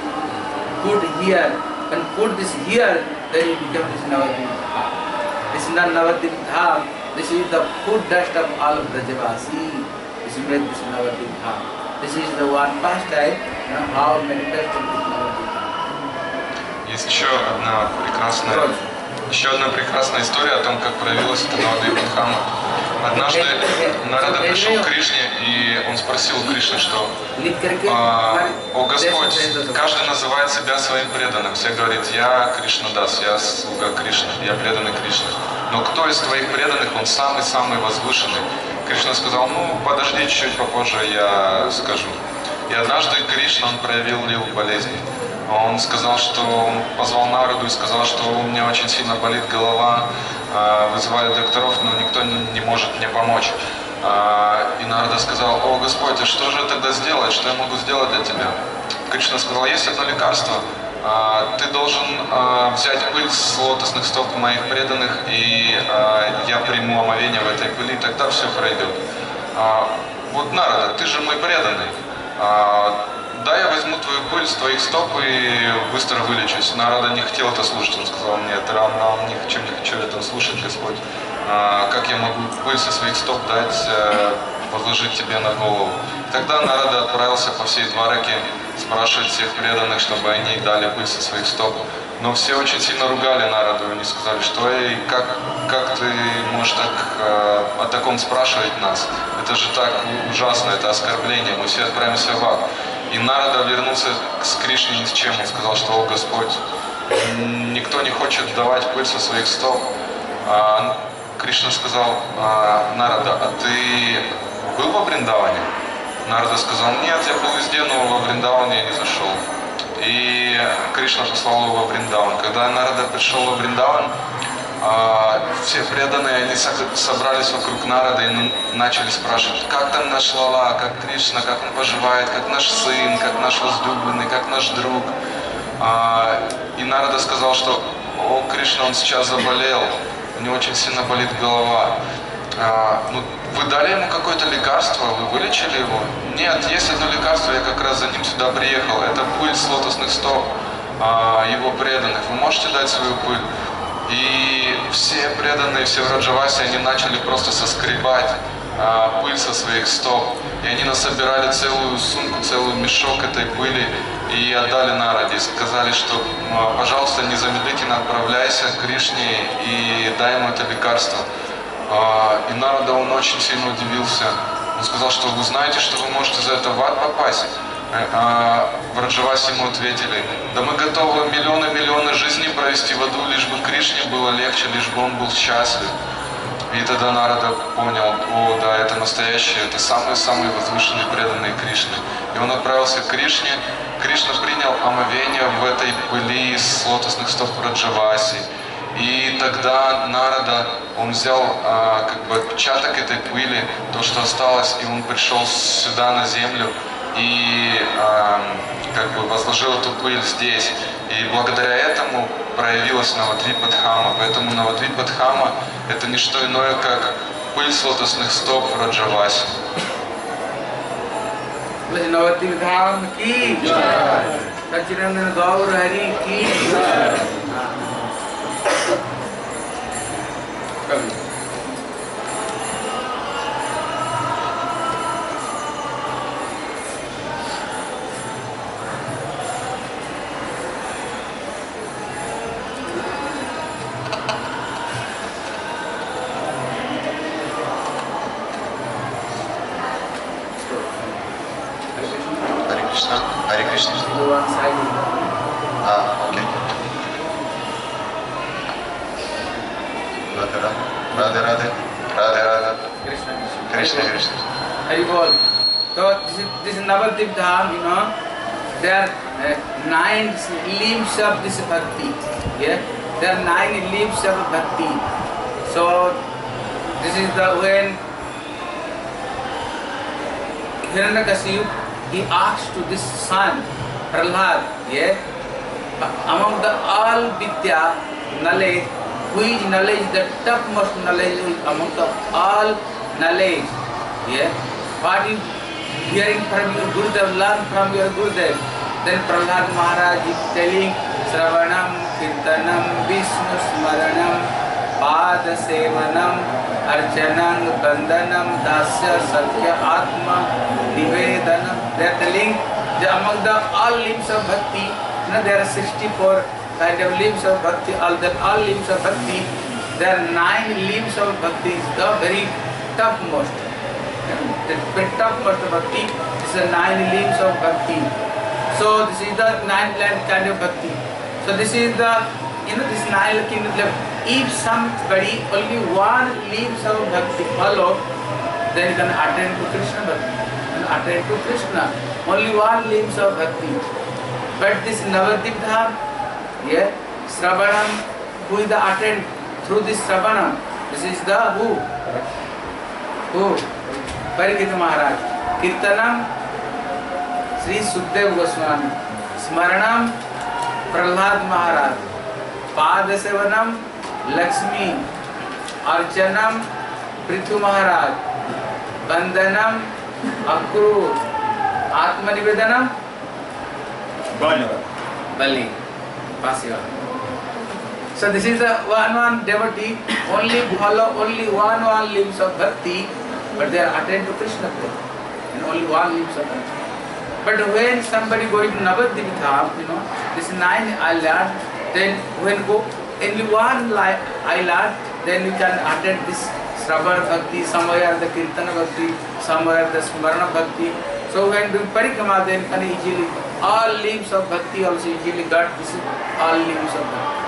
and put this here, then it becomes this Navadvipa. This is not Navadvipa, this is the food dust of all of Brajavasi. This is made this Navadvipa. This is the one past time, how manifested this Navadvipa. Есть еще одна прекрасная история о том, как проявилась эта Навадвипа Дхама. Однажды Нарада пришел к Кришне, и он спросил у Кришны, что «О Господь, каждый называет себя своим преданным, все говорит, я Кришнадас, я слуга Кришны, я преданный Кришне. Но кто из твоих преданных, он самый-самый возвышенный?» Кришна сказал, подожди чуть-чуть попозже, я скажу. И однажды Кришна, он проявил лилу болезни. Он сказал, что он позвал Нараду и сказал, что у меня очень сильно болит голова, вызывали докторов, но никто не может мне помочь. И Нарада сказал, о Господь, а что же тогда сделать, что я могу сделать для тебя? Кришна сказал, есть одно лекарство, ты должен взять пыль с лотосных стоп моих преданных, и я приму омовение в этой пыли, тогда все пройдет. Вот Нарада, ты же мой преданный. Да, я возьму твою пыль с твоих стоп и быстро вылечусь. Нарада не хотел это слушать, он сказал мне, это равно, не хочу это слушать, Господь. Как я могу пыль со своих стоп дать, возложить тебе на голову? И тогда Нарада отправился по всей Двараке спрашивать всех преданных, чтобы они дали пыль со своих стоп. Но все очень сильно ругали Нараду, и они сказали, что как ты можешь о таком спрашивать нас? Это же так ужасно, это оскорбление, мы все отправимся в ад. И Нарада вернулся к Кришне ни с чем, он сказал, что, о Господь, никто не хочет давать пыль со своих стоп. Кришна сказал, Нарада, а ты был во Вриндаване? Нарада сказал, нет, я был везде, но во Вриндаване я не зашел. И Кришна послал его во Вриндаван. Когда Нарада пришел во Вриндаван, все преданные, они собрались вокруг Нарада и начали спрашивать, как там наш Лала, как Кришна, как он поживает, как наш сын, как наш возлюбленный, как наш друг. И Нарада сказал, что о, Кришна, он сейчас заболел, у него очень сильно болит голова. Вы дали ему какое-то лекарство, вы вылечили его? Нет, есть одно лекарство, я как раз за ним сюда приехал, это пыль с лотосных стоп его преданных, вы можете дать свою пыль? И все преданные, все в Раджавасе, они начали просто соскребать пыль со своих стоп. И они насобирали целую сумку, целый мешок этой пыли. И и отдали Нараде. Сказали, что, пожалуйста, незамедлительно отправляйся к Кришне и дай ему это лекарство. И Нарада, он очень сильно удивился. Он сказал, что вы знаете, что вы можете за это в ад попасть. В Раджавасе ему ответили: да мы готовы миллионы жизней провести в аду, лишь бы Кришне было легче, лишь бы он был счастлив. И тогда Нарада понял: о, да, это настоящие, это самые возвышенные преданные Кришны. И он отправился к Кришне. Кришна принял омовение в этой пыли с лотосных стоп в Раджавасе. И тогда Нарада, он взял как бы отпечаток этой пыли, то, что осталось, и он пришел сюда на землю и как бы возложил эту пыль здесь. И благодаря этому проявилась Навадвипа Дхама. Поэтому Навадвипа Дхама — это не что иное, как пыль с лотосных стоп в Раджавасе. Navadvipa Dham ki jai, Sachidananda Gaur Hari ki jai. Hare Krishna. Okay. Radhe. Krishna. Haribol. So this Navadvipa Dham, you know, there are 9 limbs of this bhakti. Yeah, there are 9 limbs of bhakti. So this is the when Hiranyakashipu, he asked to this son, Prahlad, yeah, among the all Vidya knowledge, which knowledge, the topmost knowledge among the all knowledge, yeah, what you hearing from your Gurudev, learn from your Gurudev. Then Sridhar Maharaj is telling, Sravanam, Kirtanam, Vishnu Smaranam, Pada Sevanam, Archanam, Bandanam, Dasya, Satya, Atma, Nivedanam. They are telling that among the all limbs of bhakti, you know, there are 64 kind of limbs of bhakti. All limbs of bhakti, there are 9 limbs of bhakti, the very topmost. The very topmost of bhakti is the 9 limbs of bhakti. So this is the 9 kind of bhakti. So this is the, you know, this 9 kind of bhakti. If somebody only one limbs of bhakti follow, then you can attend to Krishna bhakti. Attend to Krishna. Only one limbs of bhakti. But this Navadvipa Dham, yeah, Sravanam, who is the attend through this Sravanam? This is the who? Parikita Maharaj. Kirtanam, Sri Sukdev Goswami. Smaranam, Prahlad Maharaj. Padasevanam, Lakshmi. Archanam, Prithu Maharaj. Bandanam, Akrur. Atma Nivedanam, Bali. Pasiva. So this is the one devotee, only follow only one limbs of bhakti, but they are attend to Krishna and only one limbs of bhakti. But when somebody going to Navadvipa Dham, you know, this 9 island, then when go only one island, then you can attend this Sravan Bhakti, somewhere the Kirtana Bhakti, somewhere the Smarana Bhakti. So when do Parikrama, then can easily, all limbs of Bhakti also easily got this, all limbs of Bhakti.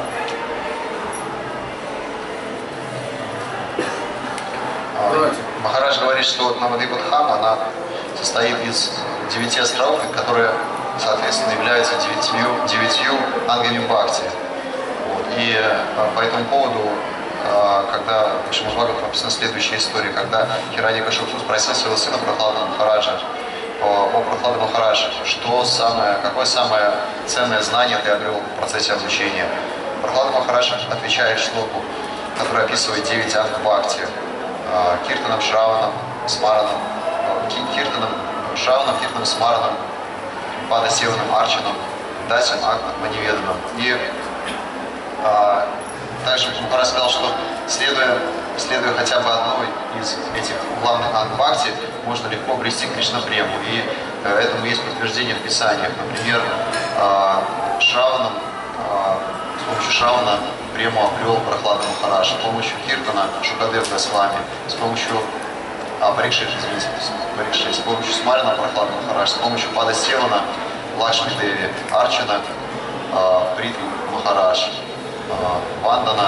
Махарадж говорит, что Навадвипа Дхама, она состоит из 9 островов, которые, соответственно, являются 9 ангами Бхакти. Вот. И по этому поводу, когда в Шримад-Бхагаватам написана следующая история, когда Хираньякашипу спросил своего сына Прахлада Махараджа, о Прахлада Махарадж, какое самое ценное знание ты обрел в процессе обучения. Прахлада Махарадж отвечает шлоку, который описывает 9 анг Бхакти. Киртанам, Шраванам, Смаранам, Киртанам, Смаранам, Падасеванам, Арчанам, Дасям, Атманиведанам. И также Махарадж сказал, что следуя следуя хотя бы одной из этих главных анг-бхакти, можно легко обрести Кришна-прему. И этому есть подтверждение в Писаниях. Например, Шраваном, с помощью Шравана прему обрел Прохлада Махарадж, с помощью Киртана Шукадев Госвами, с помощью Парикшит, извините, с помощью Смарина Прохлада Махарадж, с помощью Пада Севана Лакшми Деви, Арчана Притви Махарадж, Вандана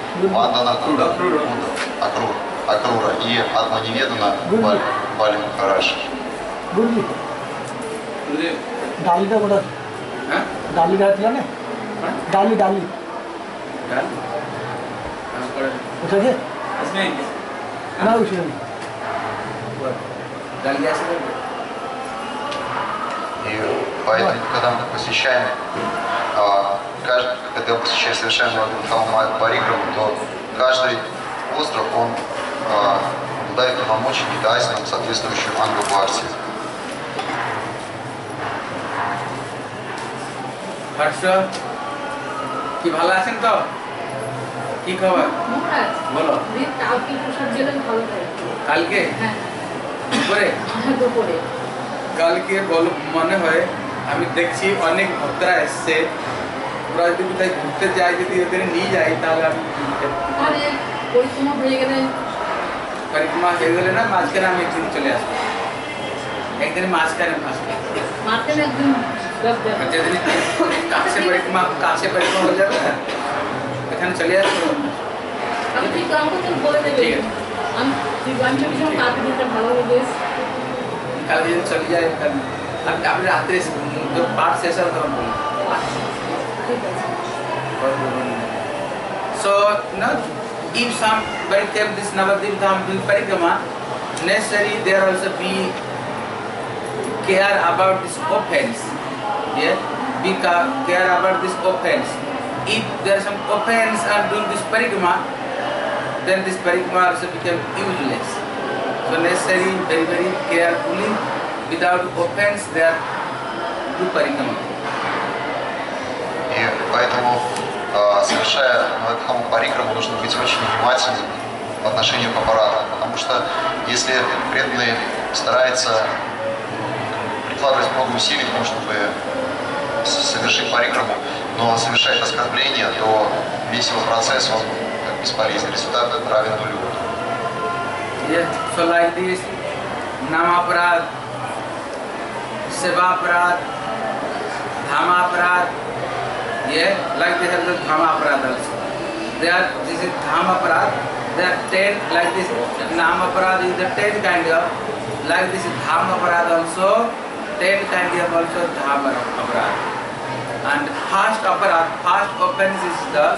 Акрура и Атманиведана Бали Махарадж. डाली का बड़ा डाली का ना डाली डाली उठा के ना उठे И поэтому, когда мы посещаем, когда мы посещаем совершаем Навадвипу Парикраму, то каждый остров, он обладает полномочиями и айсном, соответствующим ангу-бхакти. কি ভালো আছেন তো? কি খবর? বলো। কালকে প্রসাদ দিলেন ভালো করে। কালকে? হ্যাঁ। দুপুরে? দুপুরে। কালকে বল মনে হয় আমি দেখছি অনেক ভক্তরা এসছে, ওরা যদি কোথায় ঘুরতে যায়, যদি ওদের নিয়ে যায় তাহলে আমি আরে পরিক্রমা হয়ে গেলে না মাঝখানে আমি একদিন চলে আসবো, একদিন মাঝখানে একদিন যেদিন কাছে পরিক্রমা হয়ে যাবে না এখানে চলে আসবো। ঠিক আমাকে তো বলে দেবে, আমি ভীষণ কালকে দিনটা ভালো হবে, কাল দিন চলে যায়, আপনি রাত্রে পাঠ শেষ হবে তখন বলুন। So, if somebody kept this Navadvipa Dham doing parikrama, necessary there also be care about this offense. Yeah, be care about this offense. If there is some offense and doing this parikrama, then this parikrama also become useless. So necessary, very very carefully, without offense, there do parikrama. И поэтому, совершая Навадвипу Парикраму, нужно быть очень внимательным в отношении к аппарату, потому что если преданный старается прикладывать много усилий к тому, чтобы совершить парикраму, но совершает оскорбление, то весь его процесс он бесполезен, результат равен нулю. Yes, so like this, Namaparad, Sevaparad, Dhamaparad, yeah, like they have the Dhamaparad also. This is Dhamaparad, there are 10, like this, Namaparad is the 10 kind of, like this is Dhamaparad also, 10 kind of also Dhamaparad. And first offense is the,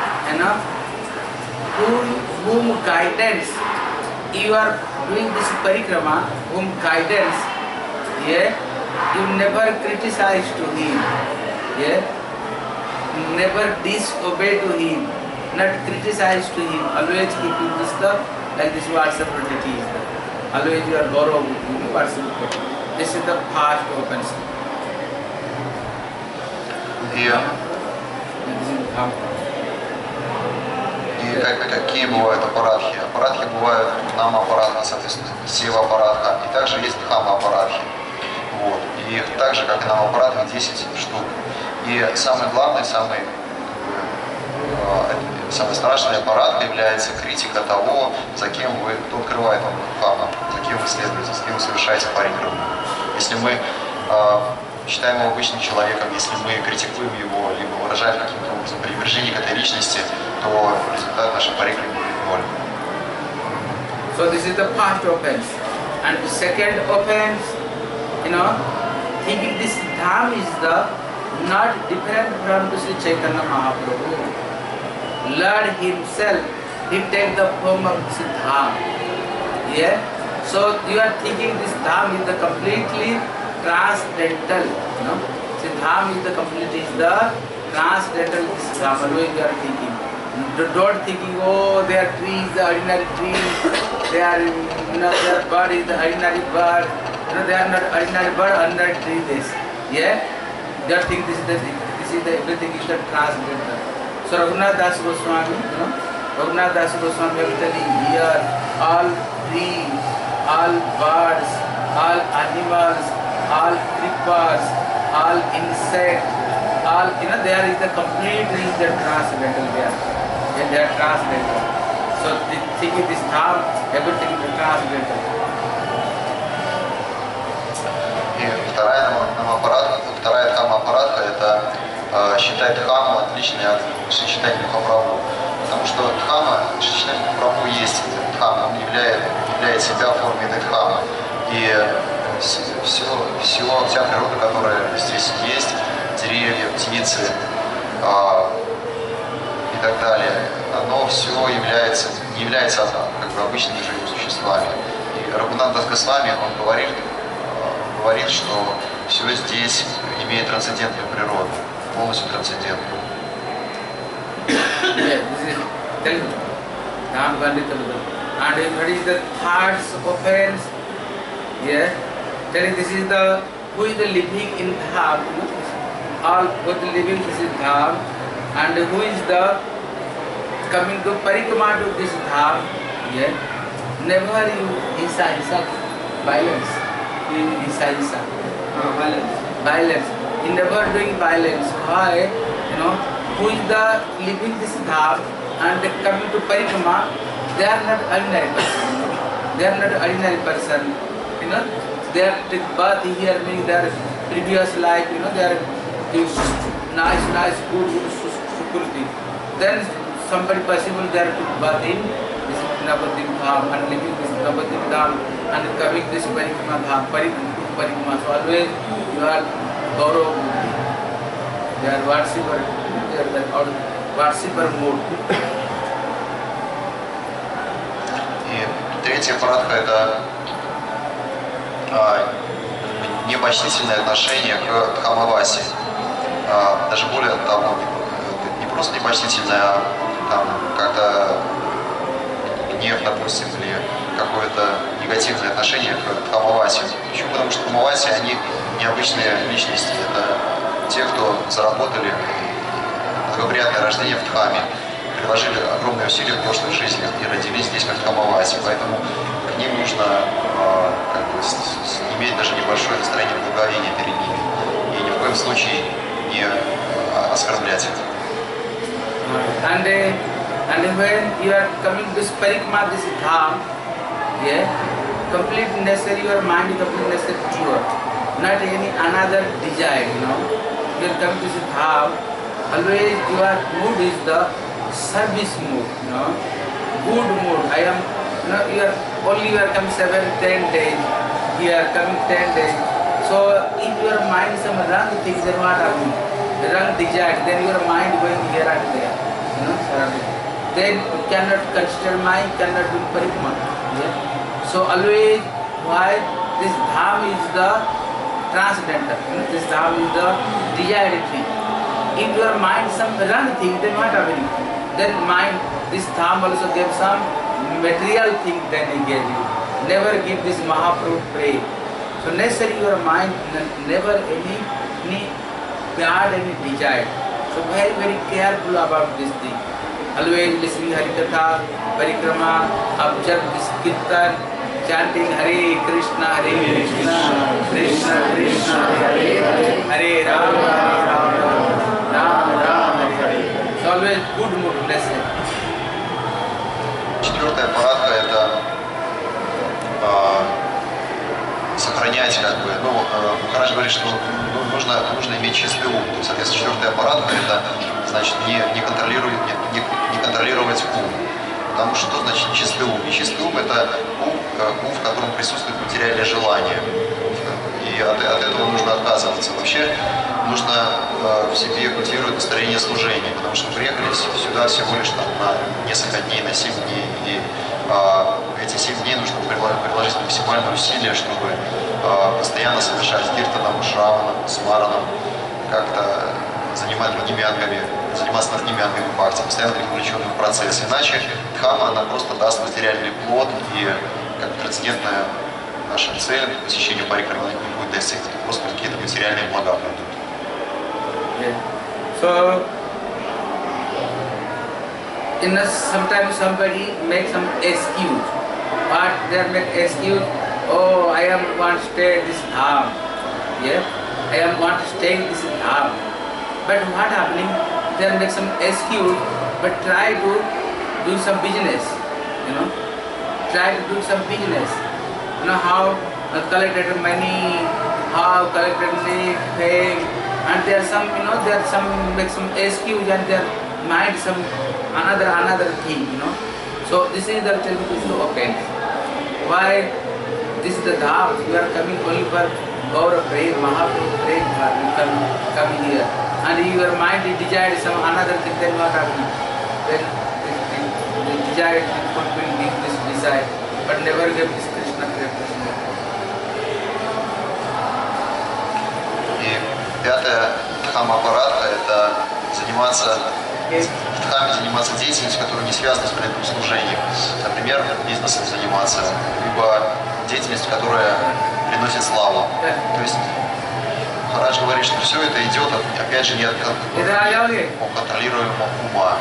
whom guidance, you are doing this parikrama, whom guidance, yeah, you never criticize to him, yeah, never disobey to him, not criticize to him, always keep him this stuff, like this WhatsApp property is there. Always you are Goro with him, WhatsApp property. This is the first offense. Yeah. И какие бывают аппаратхи? Аппаратхи бывают нама-аппаратха, соответственно, сива-аппаратха, и также есть дхама-аппаратхи. Вот. И их так же, как и нама-аппаратха, 10 штук. И самый главный, самый страшный аппарат является критика того, за кем вы, кто открывает вам дхама, за кем вы следуете, за кем вы совершаете парикраму. Если мы считаем его обычным человеком, если мы критикуем его, либо выражаем каким-то образом пренебрежение к этой личности, то результат нашей парикрамы будет ноль. So this is the first offense. And the second offense, thinking this dham is the not different from the Sri Chaitanya Mahaprabhu. Lord himself, he take the form of this dham. Yeah? So you are thinking this dham is the completely transcendental. This dham is the completely transcendental this dham. Always you are thinking. Don't thinking, oh, their tree is the ordinary tree, their bird is the ordinary bird, they are not ordinary bird, ordinary tree. This, yeah. Just think this is the everything is the transcendental. So Raghunath Das Goswami, Raghunath Das Goswami will tell you here, all trees, all birds, all animals, all creepers, all insects, all, there is the completely the transcendental there. And they are transcendental. So the thing is this dham, everything is transcendental. И вторая дхамма-аппаратха это считать дхамму отличной от Шри-Чайтаньи Махапрабху. Потому что дхамма, Шри-Чайтанья Махапрабху есть дхамма, он являет себя в форме этой дхаммы. И вся природа, которая здесь есть, деревья, птицы и так далее, оно все не является как бы обычными живыми существами. И Рагунат Дас Госвами, он говорит, что все здесь имеет трансцендентную природу, полностью трансцендентную. And what is the thoughts offense? Yeah, telling this is the who is the living in dham. All who is living this is dham, and who is the coming to parikrama to this dham. Yeah, never you hisa violence. Violence. In never doing violence. Why? Who is the living this dham and coming to parikrama? They are not ordinary person. They are not ordinary person. They are birth here, meaning their previous life. They are nice, good sukriti. Then somebody possible they are to birth in this Navadvipa dham and living this Navadvipa dham and coming this parikrama dham, parikrama. So always you are Gaurav. They are worshipper. They are the worshipper mode. Третья аппаратха это непочтительное отношение к дхамавасе. Даже более того, не просто непочтительное, а там как-то гнев, допустим, или какое-то негативное отношение к дхамавасе. Почему? Потому что дхамаваси, они необычные личности. Это те, кто заработали благоприятное рождение в дхаме, приложили огромные усилия в прошлой жизни и родились здесь как дхамаваси. Поэтому к ним нужно иметь даже небольшое настроение благоговения перед ними. И ни в коем случае не оскорблять их. And when you are coming to this parikrama, this dham, yeah, complete necessary, your mind is complete necessary pure. Not any another desire, You are coming to this dham, always your mood is the service mood, good mood. I am, you are coming 7-10 days, here coming 10 days. So if your mind some wrong things, then what happens? Wrong desire, then your mind going here and there, Then you cannot consider mind, cannot do parikrama. Yeah? So always, why this dham is the transcendental, this dham is the desired thing. If your mind some wrong thing, then what happening? Then mind, this dham also gave some material thing, then he gave you. Never give this Mahaprabhu pray. So necessary your mind never any bad any desire. So very careful about this thing. Always listening Harikatha, Parikrama, observe this Kirtan, chanting Hare Krishna, Krishna Krishna, Hare Rama, Rama Rama, Hare. So always good mood lesson. Четвертая аппаратха это сохранять Махарадж говорит, что нужно иметь чистый ум. То есть, соответственно, четвертая аппаратха это значит не контролировать ум. Потому что что значит чистый ум? Нечистый ум это ум, в котором присутствует материальное желание. И от этого нужно отказываться. Вообще нужно в себе культивировать настроение служения, потому что мы приехали сюда всего лишь на несколько дней, на 7 дней. И эти 7 дней нужно приложить максимальное усилие, чтобы постоянно совершать киртаном, шраваном, смараном, как-то заниматься другими ангами бхакти, постоянно быть включенным в процесс. Иначе дхамма, она просто даст материальный плод, и как трансцендентная наша цель посещения парикрамы не будет достигнута, просто какие-то материальные блага придут. So sometimes somebody makes some excuse. But they make excuse, oh, I am want to stay this dham. Yeah, I am want to stay this dham. But what happening? They make some excuse, but try to do some business. Try to do some business. How collected money, how collected fame, and there are some, there are some make some excuse and their mind some another thing, So this is the offense. Why this is the dham? We are coming only for our prayer, Mahaprabhu prayer, come here, and your mind is desired some another thing, then what happens? Then the desire will give this desire, but never give this Krishna representation. И пятое дхам-аппарата – это заниматься в дхаме заниматься деятельностью, которая не связана с преданным служением. Например, бизнесом заниматься, либо деятельностью, которая приносит славу. То есть Махарадж говорит, что все это идет, опять же, не от контролируемого ума.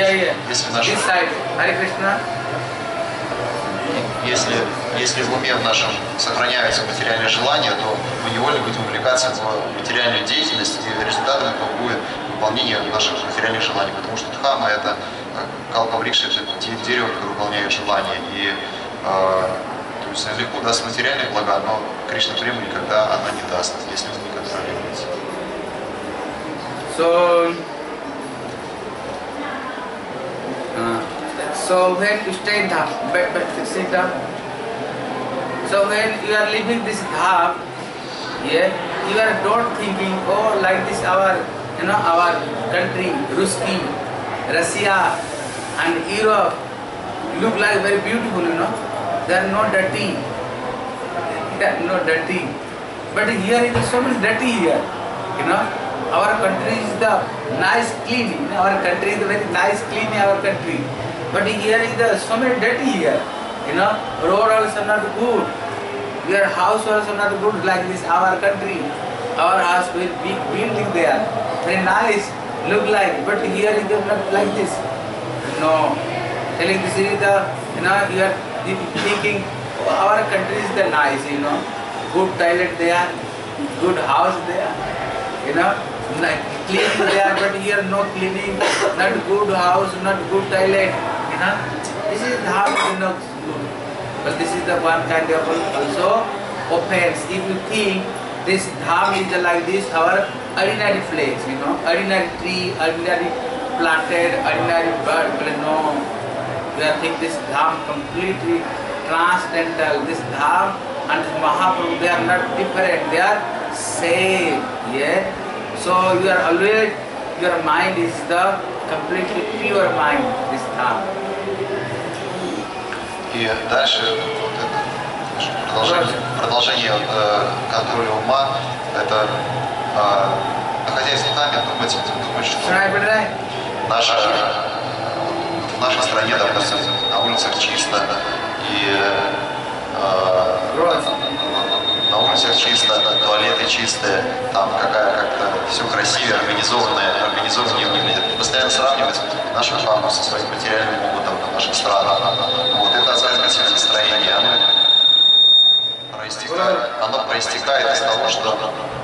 Если в уме в нашем сохраняются материальные желания, то мы невольно будем увлекаться в материальную деятельность, и результатом этого будет выполнение наших материальных желаний. Потому что дхама – это калпаврикша, это дерево, которое выполняет желания. И то есть легко даст материальные блага, но Кришна Прему никогда она не даст, если вы не контролируете. So when you stay in dham, so when you are leaving this dham, yeah, you are not thinking, oh, like this our country, Ruski, Russia, and Europe look like very beautiful, They are not dirty. They are not dirty. But here it is so much dirty here, Our country is the nice, clean. Our country is very nice, clean. Our country. But here is the so many dirty here. Road also not good. Your house also not good like this. Our country, our house with big building there, very nice, look like. But here is not like this. No, telling this is the you are thinking our country is the nice. Good toilet there, good house there. Clean there, but here no cleaning, not good house, not good toilet. This is how good. But this is the one kind of also offense. If you think this dham is like this, our ordinary place, ordinary tree, ordinary planted, ordinary bird, no. You are think this dham completely transcendental. This dham and this Mahaprabhu, they are not different, they are same. Yeah. So you are always, your mind is the completely pure mind, this dham. И дальше продолжение контроля ума – это находясь в дхаме, думать, что в нашей стране, допустим, на улицах чисто, и на улицах чисто, туалеты чистые, там как-то все красивее, организованнее выглядит. Постоянно сравнивать нашу дхаму со своим материальным опытом наших стран. Вот это оценочное настроение, оно проистекает из того, что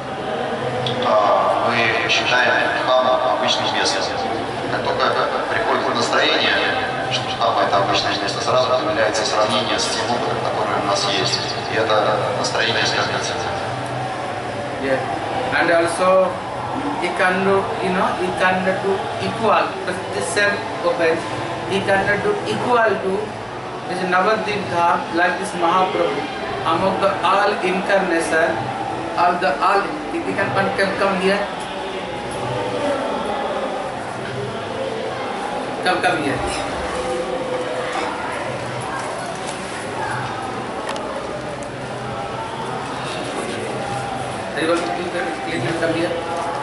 мы считаем дхаму обычным местом. Как только приходит настроение, что дхама это обычное место, сразу появляется сравнение с тем опытом, который у нас есть. И это настроение искажается. Yeah. And also he cannot, he cannot do equal, but this self-offense, he cannot do equal to this Navadvipa, like this Mahaprabhu, among the all incarnation, all, he can come here. Come here. Are you going to clean come here?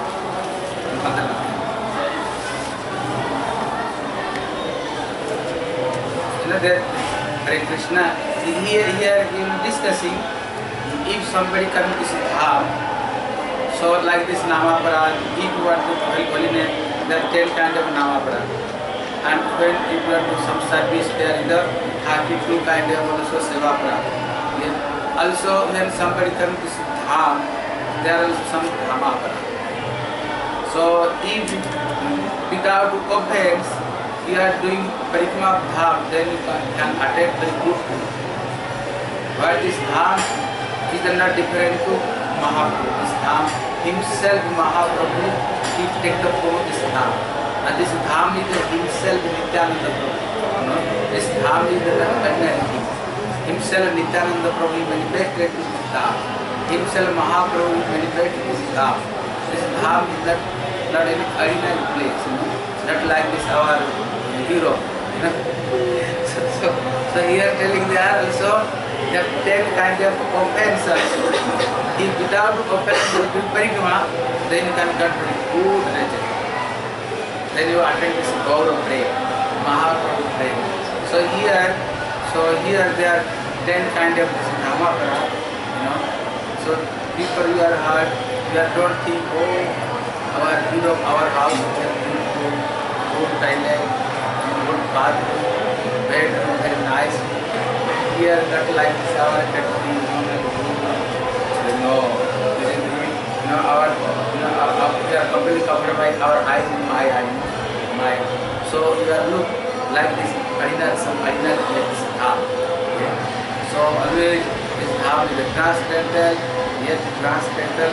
There, Hare Krishna, here we are discussing if somebody comes to this dham, so like this Namaparad, if you want to holy name, there are 10 kinds of Namaparad. and when you are doing some service, there is the happy to kind of also seva pra. Also, when somebody comes to dham, there is some dhama pra. So, if without offense, you are doing parikrama of dham, then you can attend the good. What is dham? Is not different to Mahaprabhu. This dham himself, Mahaprabhu, he take the form of this dham. And this dham is himself Nityananda Prabhu. This dham is the ordinary thing. Himself Nityananda Prabhu manifested this dham. Himself Mahaprabhu manifested this dham. This dham is not any ordinary place. Not like this our Europe. So here telling there also there are 10 kinds of offenses. If without offense you do parikrama, then you can get good nature. Then you attend this Gaurav prayer, Mahaprabhu prayer. So here there are 10 kinds of this dhamma pra, So people you are heard, you are don't think, oh, our house is good toilet, good bathroom, bedroom, very nice. Here not like this our country, we are completely covered by our eyes and my. So you are look like this some ordinary place dham. So always this dham is a transcendental, yet transcendental.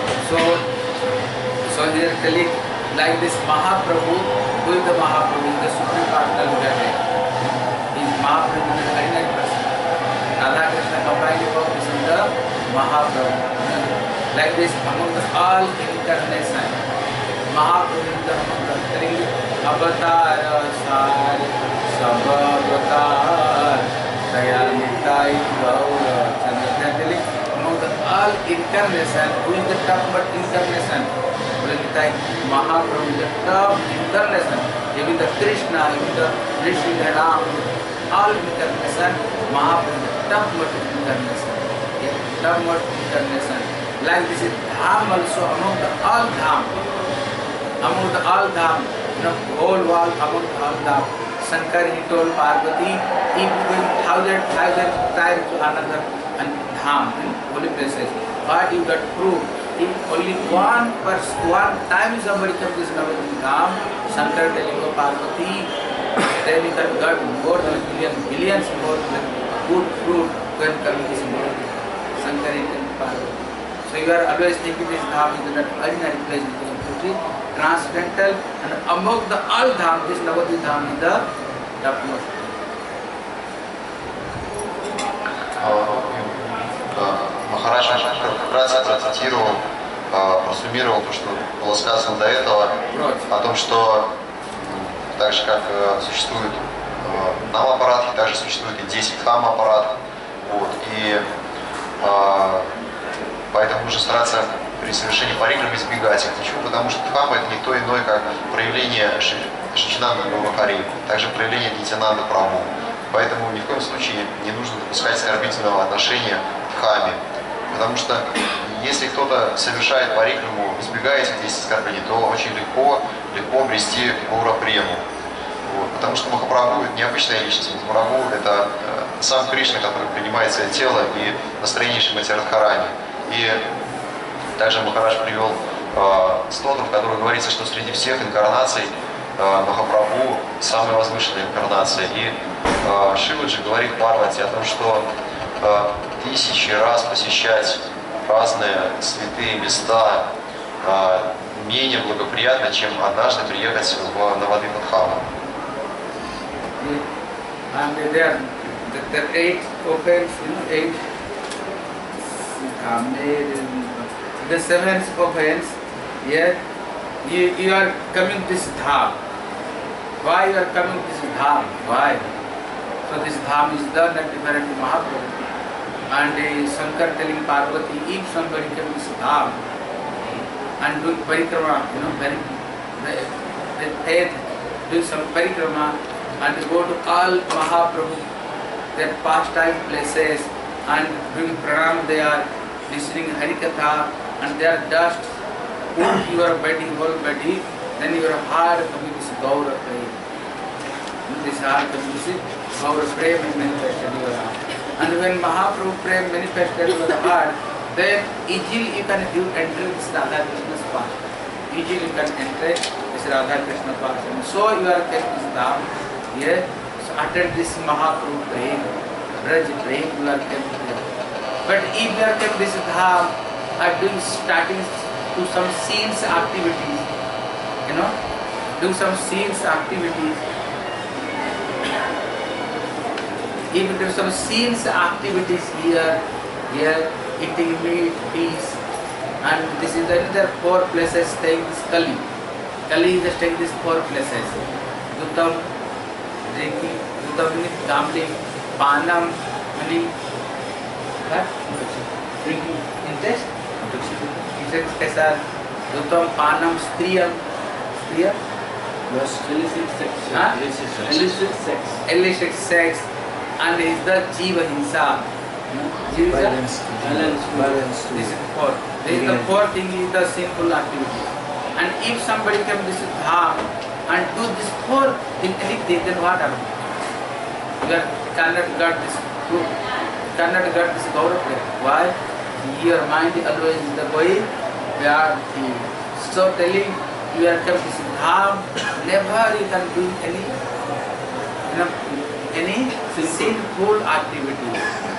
So here telling like this Mahaprabhu, who is the Mahaprabhu, is the supreme personal Godhead. He is Mahaprabhu, is an ordinary person. Radha Krishna combined about this is the Mahaprabhu. Like this among the all incarnation, Mahaprabhu is among the three avatar sar sabavatar dayal nitai gaura chandra. Among the all incarnation, who is the top but incarnation? Mahaprabhu is the top incarnation. Even the Krishna, even the Rishi, the Ram, all incarnation, Mahaprabhu is the top but incarnation. Top but incarnation. Like this is dham also among the all dham. Among the all dham, whole world among the all dham. Shankar he told Parvati, if going thousand times to another dham, holy places, but you got proof. If only one time somebody comes to this Navadvipa dham, Shankar telling Parvati, then you can get more than billions more than good fruit when coming this world. Shankar he telling Parvati. So you are always thinking this dham is not ordinary place in the country, transcendental, and among the all dham, this Navadvipa dham is the topmost. Махарадж как раз процитировал, просуммировал то, что было сказано до этого, о том, что так же как существует нам-аппарат, также существует и 10 хам-аппаратов. И поэтому нужно стараться при совершении парикрамы избегать их. Почему? Потому что дхам это не то иное, как проявление Шичинанда Гурухари, также проявление Нитянанда Прабху. Поэтому ни в коем случае не нужно допускать оскорбительного отношения к дхаме. Потому что если кто-то совершает парикраму, избегая этих 10 оскорблений, то очень легко обрести гаура-прему. Потому что Махапрабху это необычная личность. Махапрабху это сам Кришна, который принимает свое тело и настроение Шримати Радхарани. И также Махарадж привел стотру, в которой говорится, что среди всех инкарнаций Махапрабху самая возвышенная инкарнация. И Шиваджи говорит Парвати о том, что тысячи раз посещать разные святые места менее благоприятно, чем однажды приехать в Навадвипа дхаму. The seventh offense, yet you are coming to this dham. Why you are coming to this dham? Why? So this dham is done not different to Mahaprabhu. And Shankar telling Parvati, if somebody comes to this dham and do parikrama, very faith, do some parikrama and go to all Mahaprabhu, their pastime places and doing pranam, they are listening Harikatha and their dust put your body, whole body, then your heart coming to Gaura prayer. this heart and visit our Prem manifested in your heart. And when Mahaprabhu Prem manifested in your heart, then easily you can enter this Radha Krishna's path. Easily you can enter this Radha Krishna path. And so you are kept this dham here. So attend this Mahaprabhu Prem, Braj Prem, you are kept here. But if you are kept this dham, are doing starting to some scenes activities, do some scenes activities. If you do some scenes activities here, eating meat, peace, and this is another 4 places staying this Kali. Kali is staying these 4 places. Dutam, drinking, gambling, panam, meaning drinking, interest, dutam, panam, striyam, illicit sex. Illicit sex, and is the jiva hinsa. Violence. This is the 4. This is the 4th thing is the sinful activity. And if somebody can this dham and do this 4 in anything, then what happens? You cannot get this fruit, cannot get this gaurav. Why? Your mind always is the way where the so telling you are kept this dham, never you can do any sinful activity.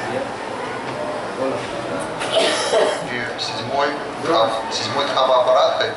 И седьмой дхамма-аппаратой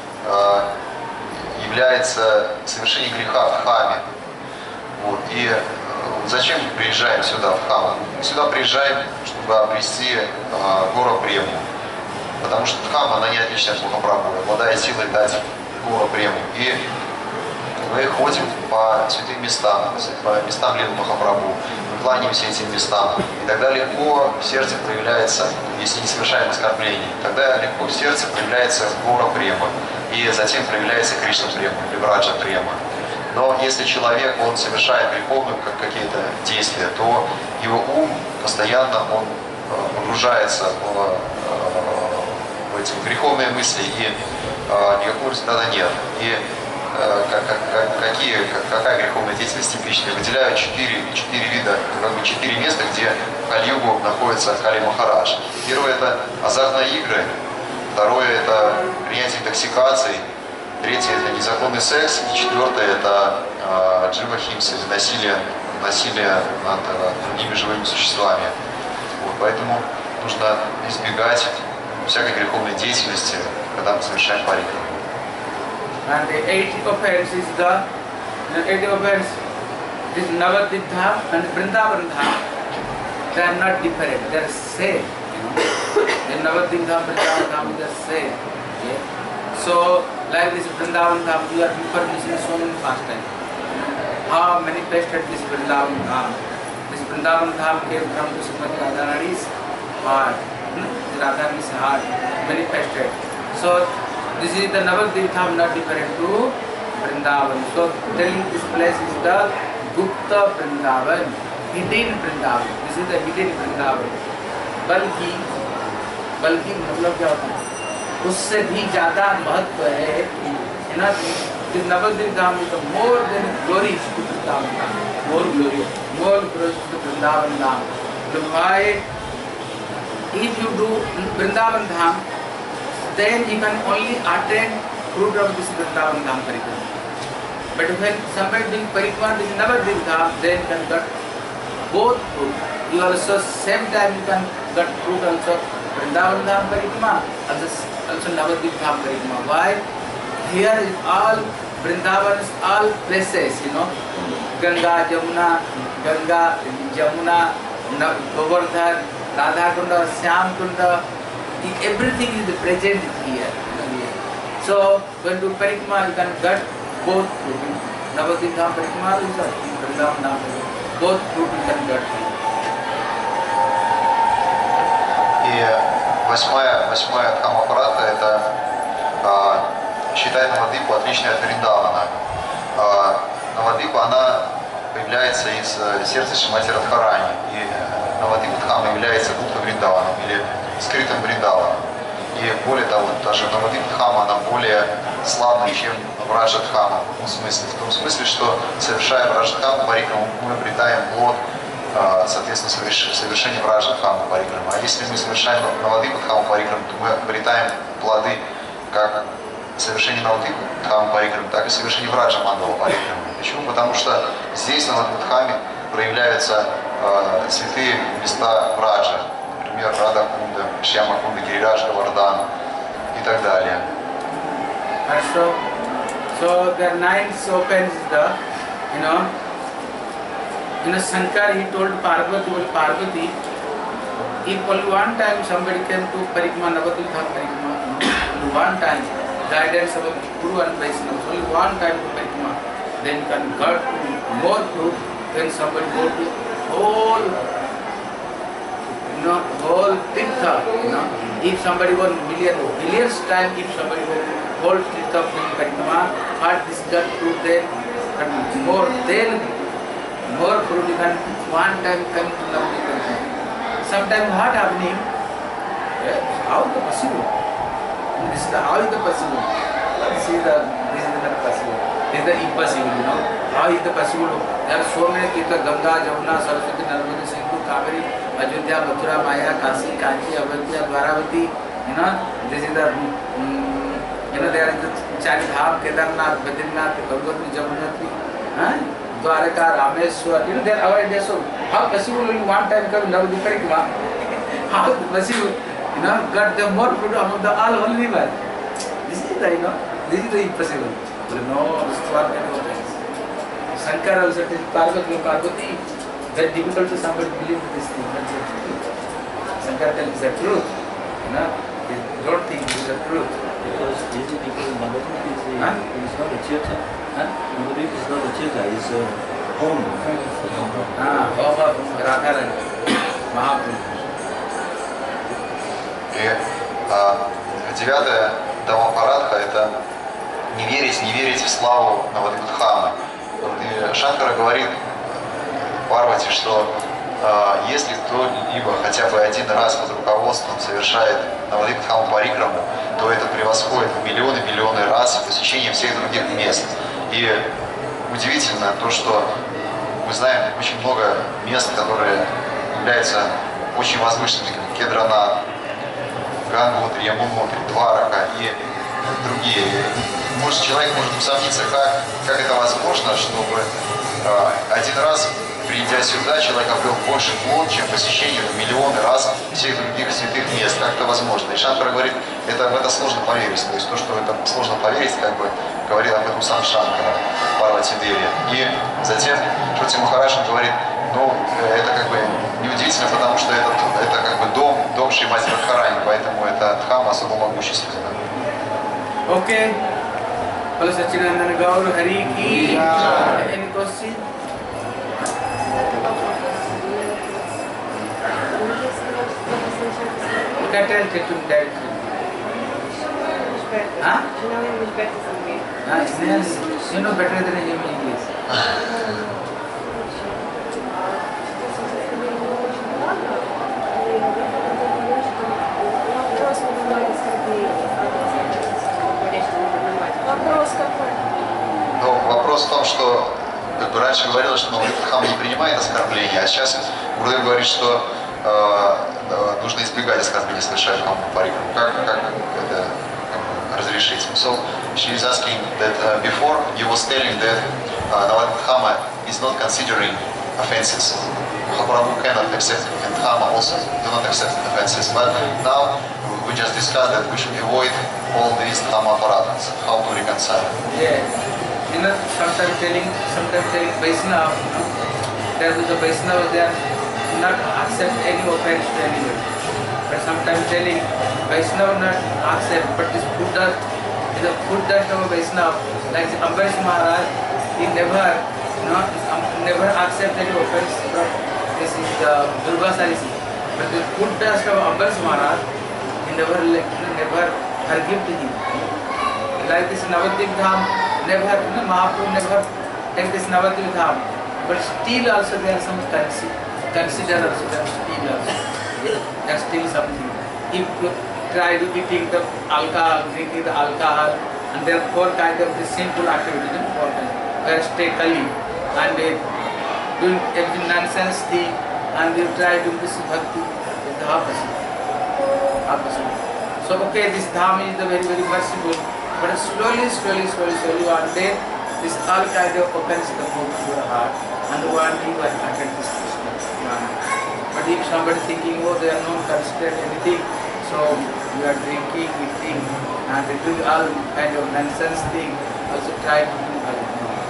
является совершение греха в дхаме. Вот. И зачем мы приезжаем сюда, в дхамму? Мы сюда приезжаем, чтобы обрести гора прему. Потому что дхамма, она не отлична от Махапрабху, обладает силой дать гора прему. И мы ходим по святым местам, по местам Лилы Махапрабху, мы кланяемся этим местам. И тогда легко в сердце проявляется, если не совершаем оскорблений, тогда легко в сердце проявляется гора према. И затем проявляется Кришна према, или Враджа према. Но если человек, он совершает греховные какие-то действия, то его ум постоянно погружается в эти греховные мысли, и никакого результата нет. И какая греховная деятельность типичная? Выделяют 4 вида, 4 места, где в Кали-югу находится Кали Махарадж. Первое — это азартные игры, второе — это принятие интоксикаций, третье — это незаконный секс, и четвертое — это джива-химса, насилие над другими живыми существами. Вот, поэтому нужно избегать всякой греховной деятельности, когда мы совершаем парикраму. And the 8th offense is the 8th offense is Navadvipa and Vrindavan Dham. They are not different, they are same. The Navadvipa and Vrindavan Dham is the same. Okay? So, like this Vrindavan Dham, you are missing so many pastimes. How manifested this Vrindavan Dham? This Vrindavan Dham came from the Srimati Radharani's heart. Radharani's heart manifested. So, this is the Navadvipa Dham, not different to Vrindavan. So, telling this place is the Gupta Vrindavan, hidden Vrindavan. This is the hidden Vrindavan. बल्कि मतलब क्या होता है? उससे भी ज़्यादा महत्व है ना? This Navadvipa Dham is the more than glory to Vrindavan Dham. More glory to Vrindavan Dham. So why? If you do Vrindavan Dham, then you can only attain fruit of this Vrindavan Dham Parikrama. But when somebody doing Parikrama, this Navadvipa Dham, then you can get both fruit. You also, same time you can get fruit also Vrindavan Dham Parikrama, also Navadvipa Dham Parikrama. Why? Here is all Vrindavan is all places, Ganga, Jamuna, Govardhan, Radha Kunda, Syam Kunda. Everything is present here. So when you do Parikrama, you can get both fruit. Navadvipa Dham Parikrama is Vrindavan Dham Parikrama. Both fruit you can get. И восьмая дхамма-аппарата — это считает Навадвипу отличной от Вриндавана. Навадвипа, она появляется из сердца Шримати Радхарани. И Навадвипа Дхамма является Гупта Вриндаваном или скрытым Вриндаваном. И более того, даже Навадвипа Дхамма, она более славный, чем Враджадхама. В том смысле, что совершая Враджадхаму парикраму, мы обретаем плод, соответственно, совершение Враджадхаму парикраму. А если мы совершаем Навадвипадхаму парикраму, то мы обретаем плоды как совершение Навадвипадхаму парикраму, так и совершение Враджамандала парикраму. Почему? Потому что здесь, на Навадвипадхаме, проявляются святые места Враджа, например, Рада Кунда, Шьяма Кунда, Гирираж, Гавардан и так далее. So the ninth opens the, Shankar, he told Parvati, well, Parvati, if only one time somebody came to Parikma, Navadvipam Parikma, one time, guidance of Guru and Vaishnava, only one time to Parikma, then can get more fruit than somebody go to whole, whole Tirtha, if somebody go billions time, if somebody go whole Tirtha doing Parikma, what this got fruit then, and more fruit you can one time come to Navadvipam. Sometimes what happening? How is it possible? This is how is it possible? This is not possible. This is the impossible, How is it possible? There are so many people, Ganga, Jamuna, Saraswati, Narmada, Sindhu, Kaveri, Ajodhya, Mathura, Maya, Kasi, Kanchi, Avanti, Dwaravati, this is the, there is the Charidham, Kedarnath, Badrinath, Gangotri, Jamunatri, Dwaraka, Rameswar, there are ideas of how possible in one time come Navadvipam. How possible, got the more fruit among the all holy river. This is the, this is the impossible. No, this is what kind of things. Shankar also said, Parvati, very difficult to somebody believe this thing. That's the truth. Shankar tells the truth. They don't think it is the truth. Because these people, Navadvip is not a theater. Navadvip is not a theater, it's a home. Home of Radharani, Mahaprabhu. И девятая Дамапарадха – это не верить в славу Навадвипадхамы. И Шанкара говорит Парвати, что если кто-либо хотя бы один раз под руководством совершает Навадвипадхаму парикраму, то это превосходит в миллионы раз посещение всех других мест. И удивительно то, что мы знаем очень много мест, которые являются очень возвышенными, как Кедранат, Ганготри, Ямунотри, Дварака и другие. Может, человек может усомниться, как это возможно, чтобы один раз, придя сюда, человек обрел больше плод, чем посещение миллионы раз всех других святых мест. Как это возможно? И Шанкара говорит, в это сложно поверить. То есть то, что это сложно поверить, говорит об этом сам Шанкара, Парвати Деви. И затем Шроти Махарадж говорит, это неудивительно, потому что это дом Шримати Радхарани, поэтому это Дхама особо могущественна. Okay. Hello, Sachinandan Gaur, Hari Ki. Any question? You can tell him directly. Huh? Yes, you know better than him English. Вопрос какой? Вопрос в том, что раньше говорилось, что Навадвипадхама не принимает оскорбления, а сейчас Гурудев говорит, что нужно избегать оскорбления, совершая парикраму. Как это разрешить? So she is asking that before he was telling that Navadvipam is not considering offenses. Mahaprabhu cannot accept, and Dhamma also do not accept offenses. But now we just discussed that we should avoid all these Dhamma apparatus. How to reconcile? Yeah, sometimes telling Vaishnava, there is a Vaishnava, they are not accept any offense to anybody. But sometimes telling Vaishnava not accept, but this Buddha is a Buddha of a Vaishnava, like Ambarish Maharaj, he never accept any offense from this is the Durvasa Rishi. But the Buddha of Ambarish Maharaj, he never forgive to him. Like this Navadvip Dham, Mahaprabhu never take this Navadvip Dham. But still also there are some consider also that still also. There's still something. If you try to eating the alcohol, drinking the alcohol, And there are four kinds of the simple activities, four kinds. Where stay kali and doing every nonsense thing, and you try doing this bhakti with the opposite. So okay, this dham is the very merciful, but slowly one day this all kind of opens the book to your heart, and one day you attend this Krishna. But if somebody thinking, oh, they are not considered anything, so you are drinking, eating, and doing all kind of nonsense thing, also try to do all.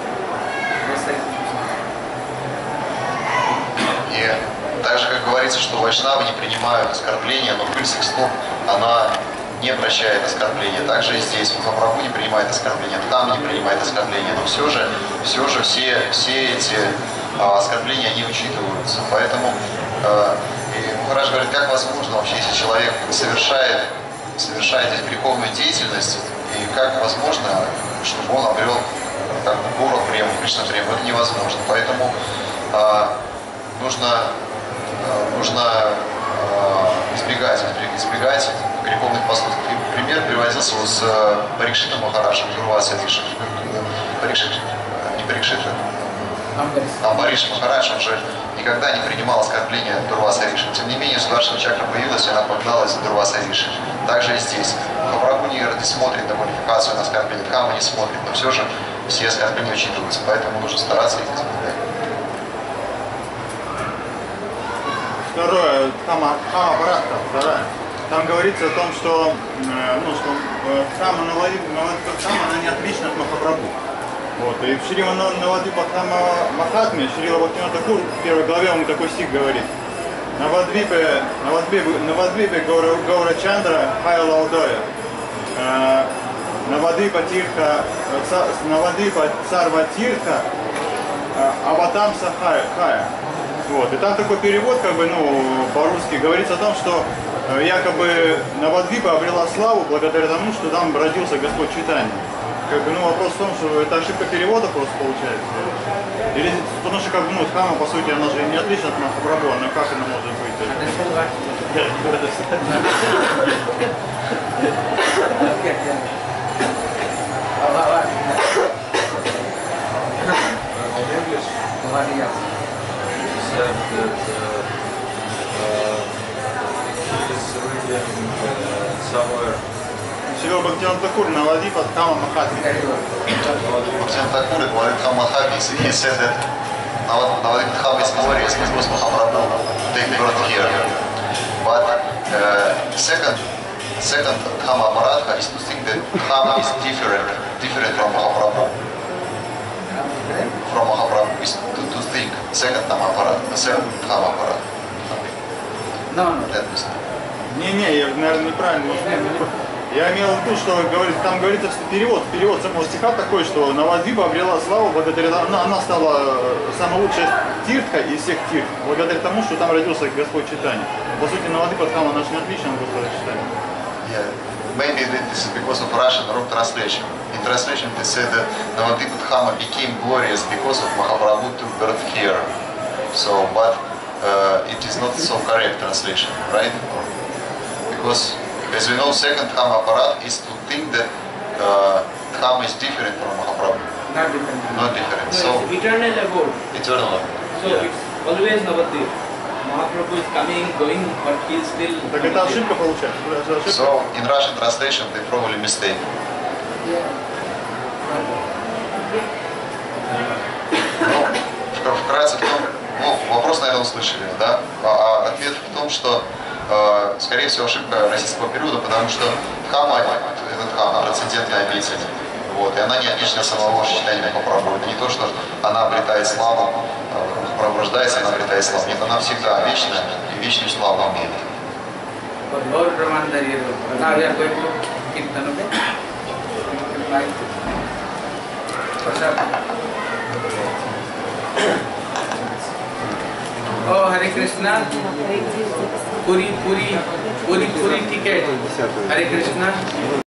И так же, как говорится, что вайшнавы не принимают оскорбления, но пыль с их стоп, она не прощает оскорбления. Также и здесь Махапрабху не принимает оскорбления, там не принимает оскорбления, но все же все эти оскорбления, они учитываются. Поэтому Махарадж говорит, как возможно вообще, если человек совершает здесь греховную деятельность, и как возможно, чтобы он обрел как бы гору прему, Кришна прему, это невозможно. Поэтому нужно избегать греховных поступков. Пример приводился с Парикшитом Махараджем, Дурваса Риши. Амбариш Махарадж, он же никогда не принимал оскорбления Дурваса Риши. Тем не менее, Сударшина Чакра появилась, и она погналась за Дурваса Риши. Также и здесь. Махапрабху не смотрит на квалификацию, на оскорбление, Дхамма не смотрит, но все же все оскорбления учитываются, поэтому нужно стараться их избегать. Второе, Дхамма Бхаратха, вторая. Там говорится о том, что Дхамма Навадвипа Дхамма, она не отлична от Махапрабху. Вот. И в Шри Навадвипа Махатме, Шрила Бхактивинода Тхакур, в первой главе он такой стих говорит. Навадвипе Гаура Чандра Хая Лаудоя. Навадвипа Царва Тирха Аватам Сахая. Вот. И там такой перевод, как бы, по-русски, говорится о том, что якобы Навадвипа обрела славу благодаря тому, что там родился Господь Чайтанья. Как бы, вопрос в том, что это ошибка перевода просто получается. Или, потому что, как бы, Дхамма, по сути, она же не отлична от Махапрабху, но как она может быть? Шрила Бхактивинода Тхакур, Навадвипа Дхамма Махатме. Бхактивинода Тхакур говорит Дхамма Махатме, he said that Navadvipa Dhamma is glorious because Mahaprabhu take birth here. But second Dhamma Aparadha is to think that Dhamma is different from Mahaprabhu. From Mahaprabhu is to think second Dhamma Aparadha. No. Не, я, наверное, неправильно. Я имел в виду, что там говорится, что перевод самого стиха такой, что Навадвипа обрела славу благодаря тому, она стала самая лучшая тиртха из всех тирт, благодаря тому, что там родился Господь Чайтанья. По сути, Навадвипа Дхамма, она же не отлична от Господа Чайтанья. Yeah. Maybe this is because of Russian wrong translation. In translation they said that Navadvipa Dhamma became glorious because of Mahaprabhu took birth here. So, but it is not so correct translation, right? Because, as we know, second Dhamma Aparadha is to think that Dhamma is different from Mahaprabhu. Not different. So, eternal abode. Eternal abode. So it's always Navadvipa. Mahaprabhu is coming, going, but he is still. Так это ошибка получается. So, in Russian translation they probably mistake. Вкратце в том, вопрос, наверное, услышали, да? А ответ в том, что скорее всего, ошибка российского периода, потому что Дхамма, это Дхамма, трансцендентная обитель. Вот, и она не отлична от самого Чайтаньи Махапрабху. Это не то, что она обретает славу, пробуждается, она обретает славу. Нет, она всегда вечная и вечную славу имеет. Oh, Hare Krishna. Puri ticket. Hare Krishna.